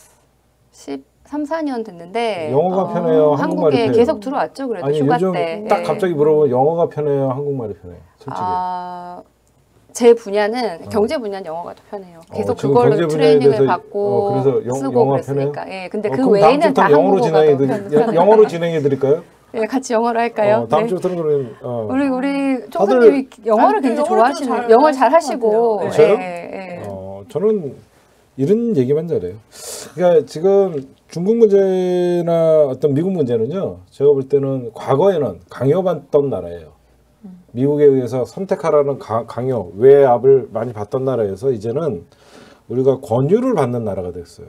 십삼, 사 년 됐는데. 영어가 어, 편해요, 한국말이 편해요? 한국에 계속 들어왔죠, 그래도 아니, 휴가 요즘 때. 딱 네. 갑자기 물어보면 영어가 편해요, 한국말이 편해요? 솔직히. 아, 제 분야는 어. 경제 분야는 영어가 더 편해요. 계속 어, 그걸로 트레이닝을 대해서, 받고 어, 그래서 영, 쓰고 그랬으니까. 예, 근데 어, 그 외에는 다 영어로 한국어가 진행해 영어로 진행해 드릴까요? 예, 같이 영어로 할까요? 어, 다음 네. 주부터는 그러면 어. 우리 우리 총수님이 영어를 아니, 굉장히 영어를 좋아하시는 잘 영어를 잘 하시고. 어, 저요? 예, 예. 어, 저는 이런 얘기만 잘해요. 그러니까 지금 중국 문제나 어떤 미국 문제는요. 제가 볼 때는 과거에는 강요받던 나라예요. 미국에 의해서 선택하라는 가, 강요, 외압을 많이 받던 나라에서 이제는 우리가 권유를 받는 나라가 됐어요.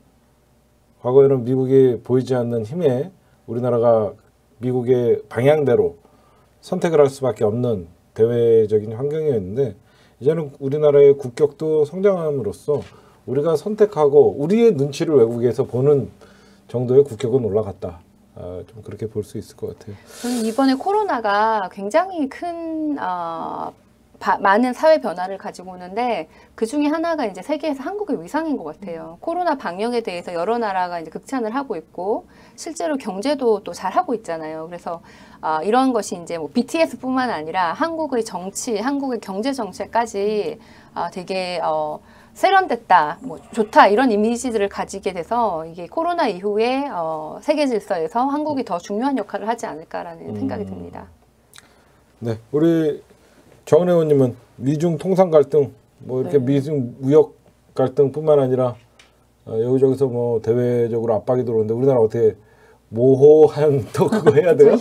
과거에는 미국이 보이지 않는 힘에 우리나라가 미국의 방향대로 선택을 할 수밖에 없는 대외적인 환경이었는데 이제는 우리나라의 국격도 성장함으로써 우리가 선택하고 우리의 눈치를 외국에서 보는 정도의 국격은 올라갔다. 아, 좀 그렇게 볼 수 있을 것 같아요. 저는 이번에 코로나가 굉장히 큰 어, 바, 많은 사회 변화를 가지고 오는데 그 중에 하나가 이제 세계에서 한국의 위상인 것 같아요. 코로나 방역에 대해서 여러 나라가 이제 극찬을 하고 있고 실제로 경제도 또 잘 하고 있잖아요. 그래서 어, 이런 것이 이제 뭐 비티에스뿐만 아니라 한국의 정치, 한국의 경제 정책까지 어, 되게 어, 세련됐다, 뭐 좋다 이런 이미지들을 가지게 돼서 이게 코로나 이후에 어, 세계 질서에서 한국이 더 중요한 역할을 하지 않을까라는 음. 생각이 듭니다. 네, 우리 정은 의원님은 미중 통상 갈등, 뭐 이렇게 네. 미중 무역 갈등뿐만 아니라 어, 여기저기서 뭐 대외적으로 압박이 들어오는데 우리나라 어떻게 모호한 또 그거 해야 돼요?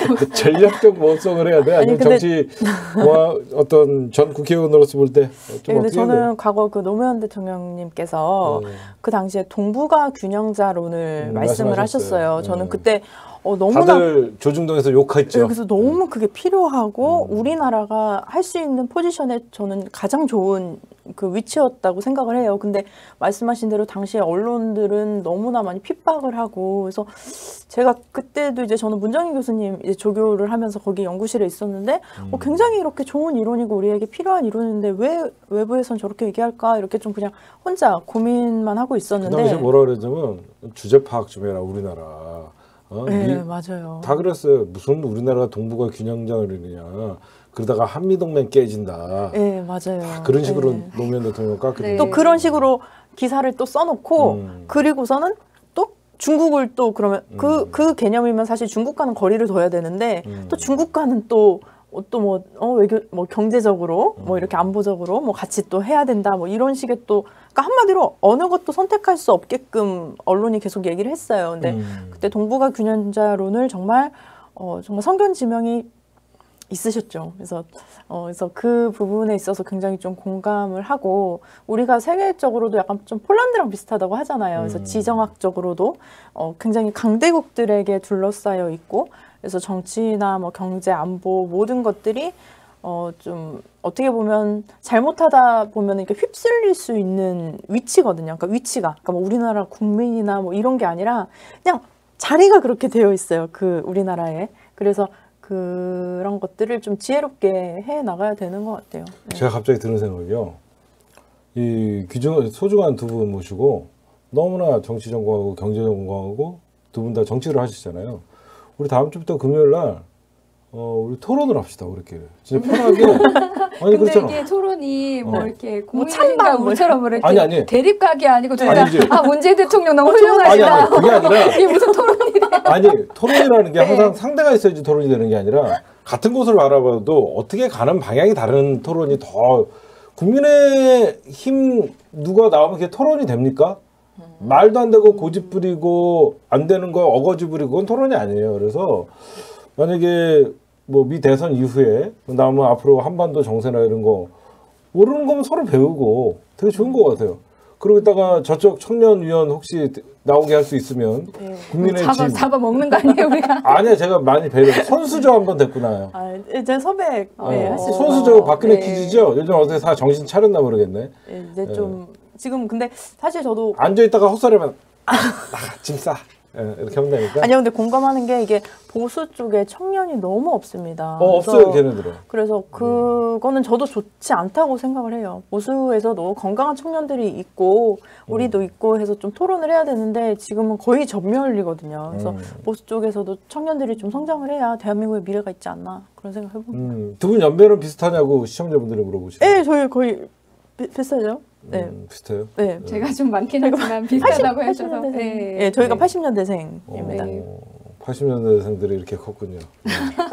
전략적 모성을 해야 돼? 아니면 아니, 정치 와 어떤 전 국회의원으로서 볼 때 좀 네, 어떻게 저는 해야 돼요? 과거 그 노무현 대통령님께서 네. 그 당시에 동북아 균형자론을 음, 말씀을 말씀하셨어요. 하셨어요. 네. 저는 그때 어, 너무나 다들 조중동에서 욕했죠. 여기서 너무 그게 필요하고 음. 우리나라가 할 수 있는 포지션에 저는 가장 좋은 그 위치였다고 생각을 해요. 근데 말씀하신 대로 당시에 언론들은 너무나 많이 핍박을 하고 그래서 제가 그때도 이제 저는 문정인 교수님 이제 조교를 하면서 거기 연구실에 있었는데 음. 어, 굉장히 이렇게 좋은 이론이고 우리에게 필요한 이론인데 왜 외부에선 저렇게 얘기할까 이렇게 좀 그냥 혼자 고민만 하고 있었는데 그 당시에 뭐라 그랬냐면 주제 파악 좀 해라 우리나라. 어? 네, 미, 맞아요. 다 그랬어요. 무슨 우리나라가 동북아 균형자론이냐. 그러다가 한미동맹 깨진다. 네, 맞아요. 아, 그런 식으로 네. 노무현 대통령 깎거든요. 또 그런 식으로 기사를 또 써놓고 음. 그리고서는 또 중국을 또 그러면 음. 그, 그 개념이면 사실 중국과는 거리를 둬야 되는데 음. 또 중국과는 또 또 뭐 어, 외교 뭐 경제적으로 음. 뭐 이렇게 안보적으로 뭐 같이 또 해야 된다 뭐 이런 식의 또 그러니까 한마디로 어느 것도 선택할 수 없게끔 언론이 계속 얘기를 했어요. 근데 음. 그때 동북아 균형자론을 정말 어 정말 성견지명이 있으셨죠. 그래서 어, 그래서 그 부분에 있어서 굉장히 좀 공감을 하고 우리가 세계적으로도 약간 좀 폴란드랑 비슷하다고 하잖아요. 그래서 음. 지정학적으로도 어, 굉장히 강대국들에게 둘러싸여 있고 그래서 정치나 뭐 경제, 안보 모든 것들이 어, 좀 어떻게 보면 잘못하다 보면 이렇게 휩쓸릴 수 있는 위치거든요. 그러니까 위치가 그러니까 뭐 우리나라 국민이나 뭐 이런 게 아니라 그냥 자리가 그렇게 되어 있어요. 그 우리나라에. 그래서 그런 것들을 좀 지혜롭게 해 나가야 되는 것 같아요. 네. 제가 갑자기 드는 생각이요. 이 귀중 소중한 두 분 모시고 너무나 정치 전공하고 경제 전공하고 두 분 다 정치를 하시잖아요. 우리 다음 주부터 금요일 날 어, 우리 토론을 합시다. 그렇게 진짜 편하게. 아니 근데 그렇잖아. 이게 토론이 뭐 어. 이렇게 뭐 국민의힘과 찬반 뭐 우리처럼 뭐 이렇게 아니, 아니. 대립각이 아니고 둘 다 아니지. 아 문재인 대통령 너무 아니 훌륭하시다. 아니 그게 아니라 이게 무슨 토론이 돼? 아니 토론이라는 게 항상 네. 상대가 있어야지 토론이 되는 게 아니라 같은 곳을 바라봐도 어떻게 가는 방향이 다른 토론이 더 국민의힘 누가 나오면 그게 토론이 됩니까? 말도 안 되고 고집 부리고 안 되는 거 어거지 부리고 그건 토론이 아니에요. 그래서 만약에 뭐 미 대선 이후에 나오면 앞으로 한반도 정세나 이런 거 모르는 거면 서로 배우고 되게 좋은 것 같아요. 그러고 있다가 저쪽 청년위원 혹시 나오게 할 수 있으면 네. 국민의 잡아 집 잡아 먹는 거 아니에요 우리가? 아니야 제가 많이 배려 선수조 한번 됐구나요. 아, 이제 섭외 어, 네, 할수 있어요. 선수조 박근혜 네. 퀴즈죠. 요즘 어떻게 다 정신 차렸나 모르겠네. 네, 이제 좀 지금 근데 사실 저도 앉아 있다가 헛소리만 나가 짐 싸. 예, 이렇게 하면 되니까. 아니요, 근데 공감하는 게 이게 보수 쪽에 청년이 너무 없습니다. 어 그래서- 없어요 걔네들은. 그래서 그거는 저도 좋지 않다고 생각을 해요. 보수에서도 건강한 청년들이 있고 우리도 있고 해서 좀 토론을 해야 되는데 지금은 거의 전멸이거든요. 그래서 음. 보수 쪽에서도 청년들이 좀 성장을 해야 대한민국의 미래가 있지 않나 그런 생각 해봅니다. 음, 두 분 연배는 비슷하냐고 시청자분들이 물어보시네요. 네, 저희 거의 비, 비슷하죠. 네, 음, 비슷해요. 네. 제가 좀 많긴 하지만 비슷하다고 해줘서. 팔십 년대생. 네. 네, 저희가 네. 팔십 년대생입니다. 네. 팔십 년대생들이 이렇게 컸군요. 네.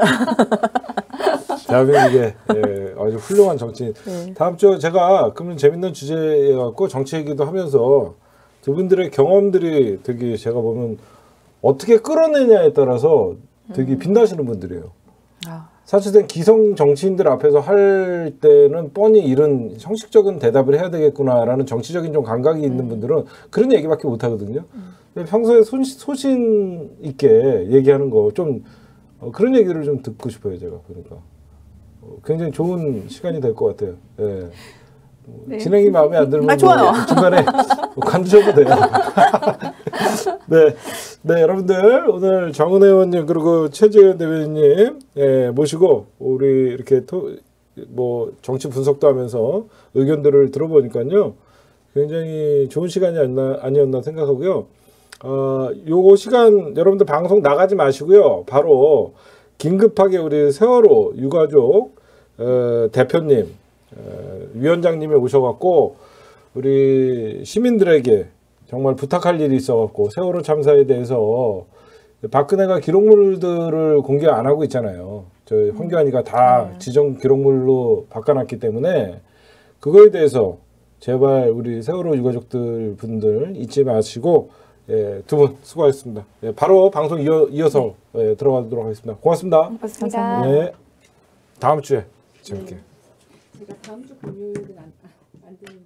대한민국의 예, 아주 훌륭한 정치인. 네. 다음 주에 제가 그러면 재밌는 주제에 갖고 정치 얘기도 하면서 두 분들의 경험들이 되게 제가 보면 어떻게 끌어내냐에 따라서 되게 빛나시는 분들이에요. 아, 사실은 기성 정치인들 앞에서 할 때는 뻔히 이런 형식적인 대답을 해야 되겠구나라는 정치적인 좀 감각이 있는 분들은 그런 얘기밖에 못 하거든요. 근데 평소에 손, 소신 있게 얘기하는 거 좀 어, 그런 얘기를 좀 듣고 싶어요, 제가. 그러니까 어, 굉장히 좋은 시간이 될 것 같아요. 예. 뭐 네. 진행이 마음에 안 들면 아, 좋아요. 뭐 중간에 관두셔도 돼요. 네, 네 여러분들 오늘 정은혜 의원님 그리고 최재현 대변인님 예, 모시고 우리 이렇게 토, 뭐 정치 분석도 하면서 의견들을 들어보니까요 굉장히 좋은 시간이 아니었나, 아니었나 생각하고요. 어, 요거 시간 여러분들 방송 나가지 마시고요. 바로 긴급하게 우리 세월호 유가족 어, 대표님 어, 위원장님이 오셔갖고 우리 시민들에게 정말 부탁할 일이 있어갖고 세월호 참사에 대해서 박근혜가 기록물들을 공개 안 하고 있잖아요. 저희 황교안이가 다 네. 지정 기록물로 바꿔놨기 때문에 그거에 대해서 제발 우리 세월호 유가족들 분들 잊지 마시고 예, 두 분 수고하셨습니다. 예, 바로 방송 이어, 이어서 예, 들어가도록 하겠습니다. 고맙습니다. 고맙습니다. 네, 다음 주에 재밌게. 제가 다음 주 금요일은 안, 안 되는.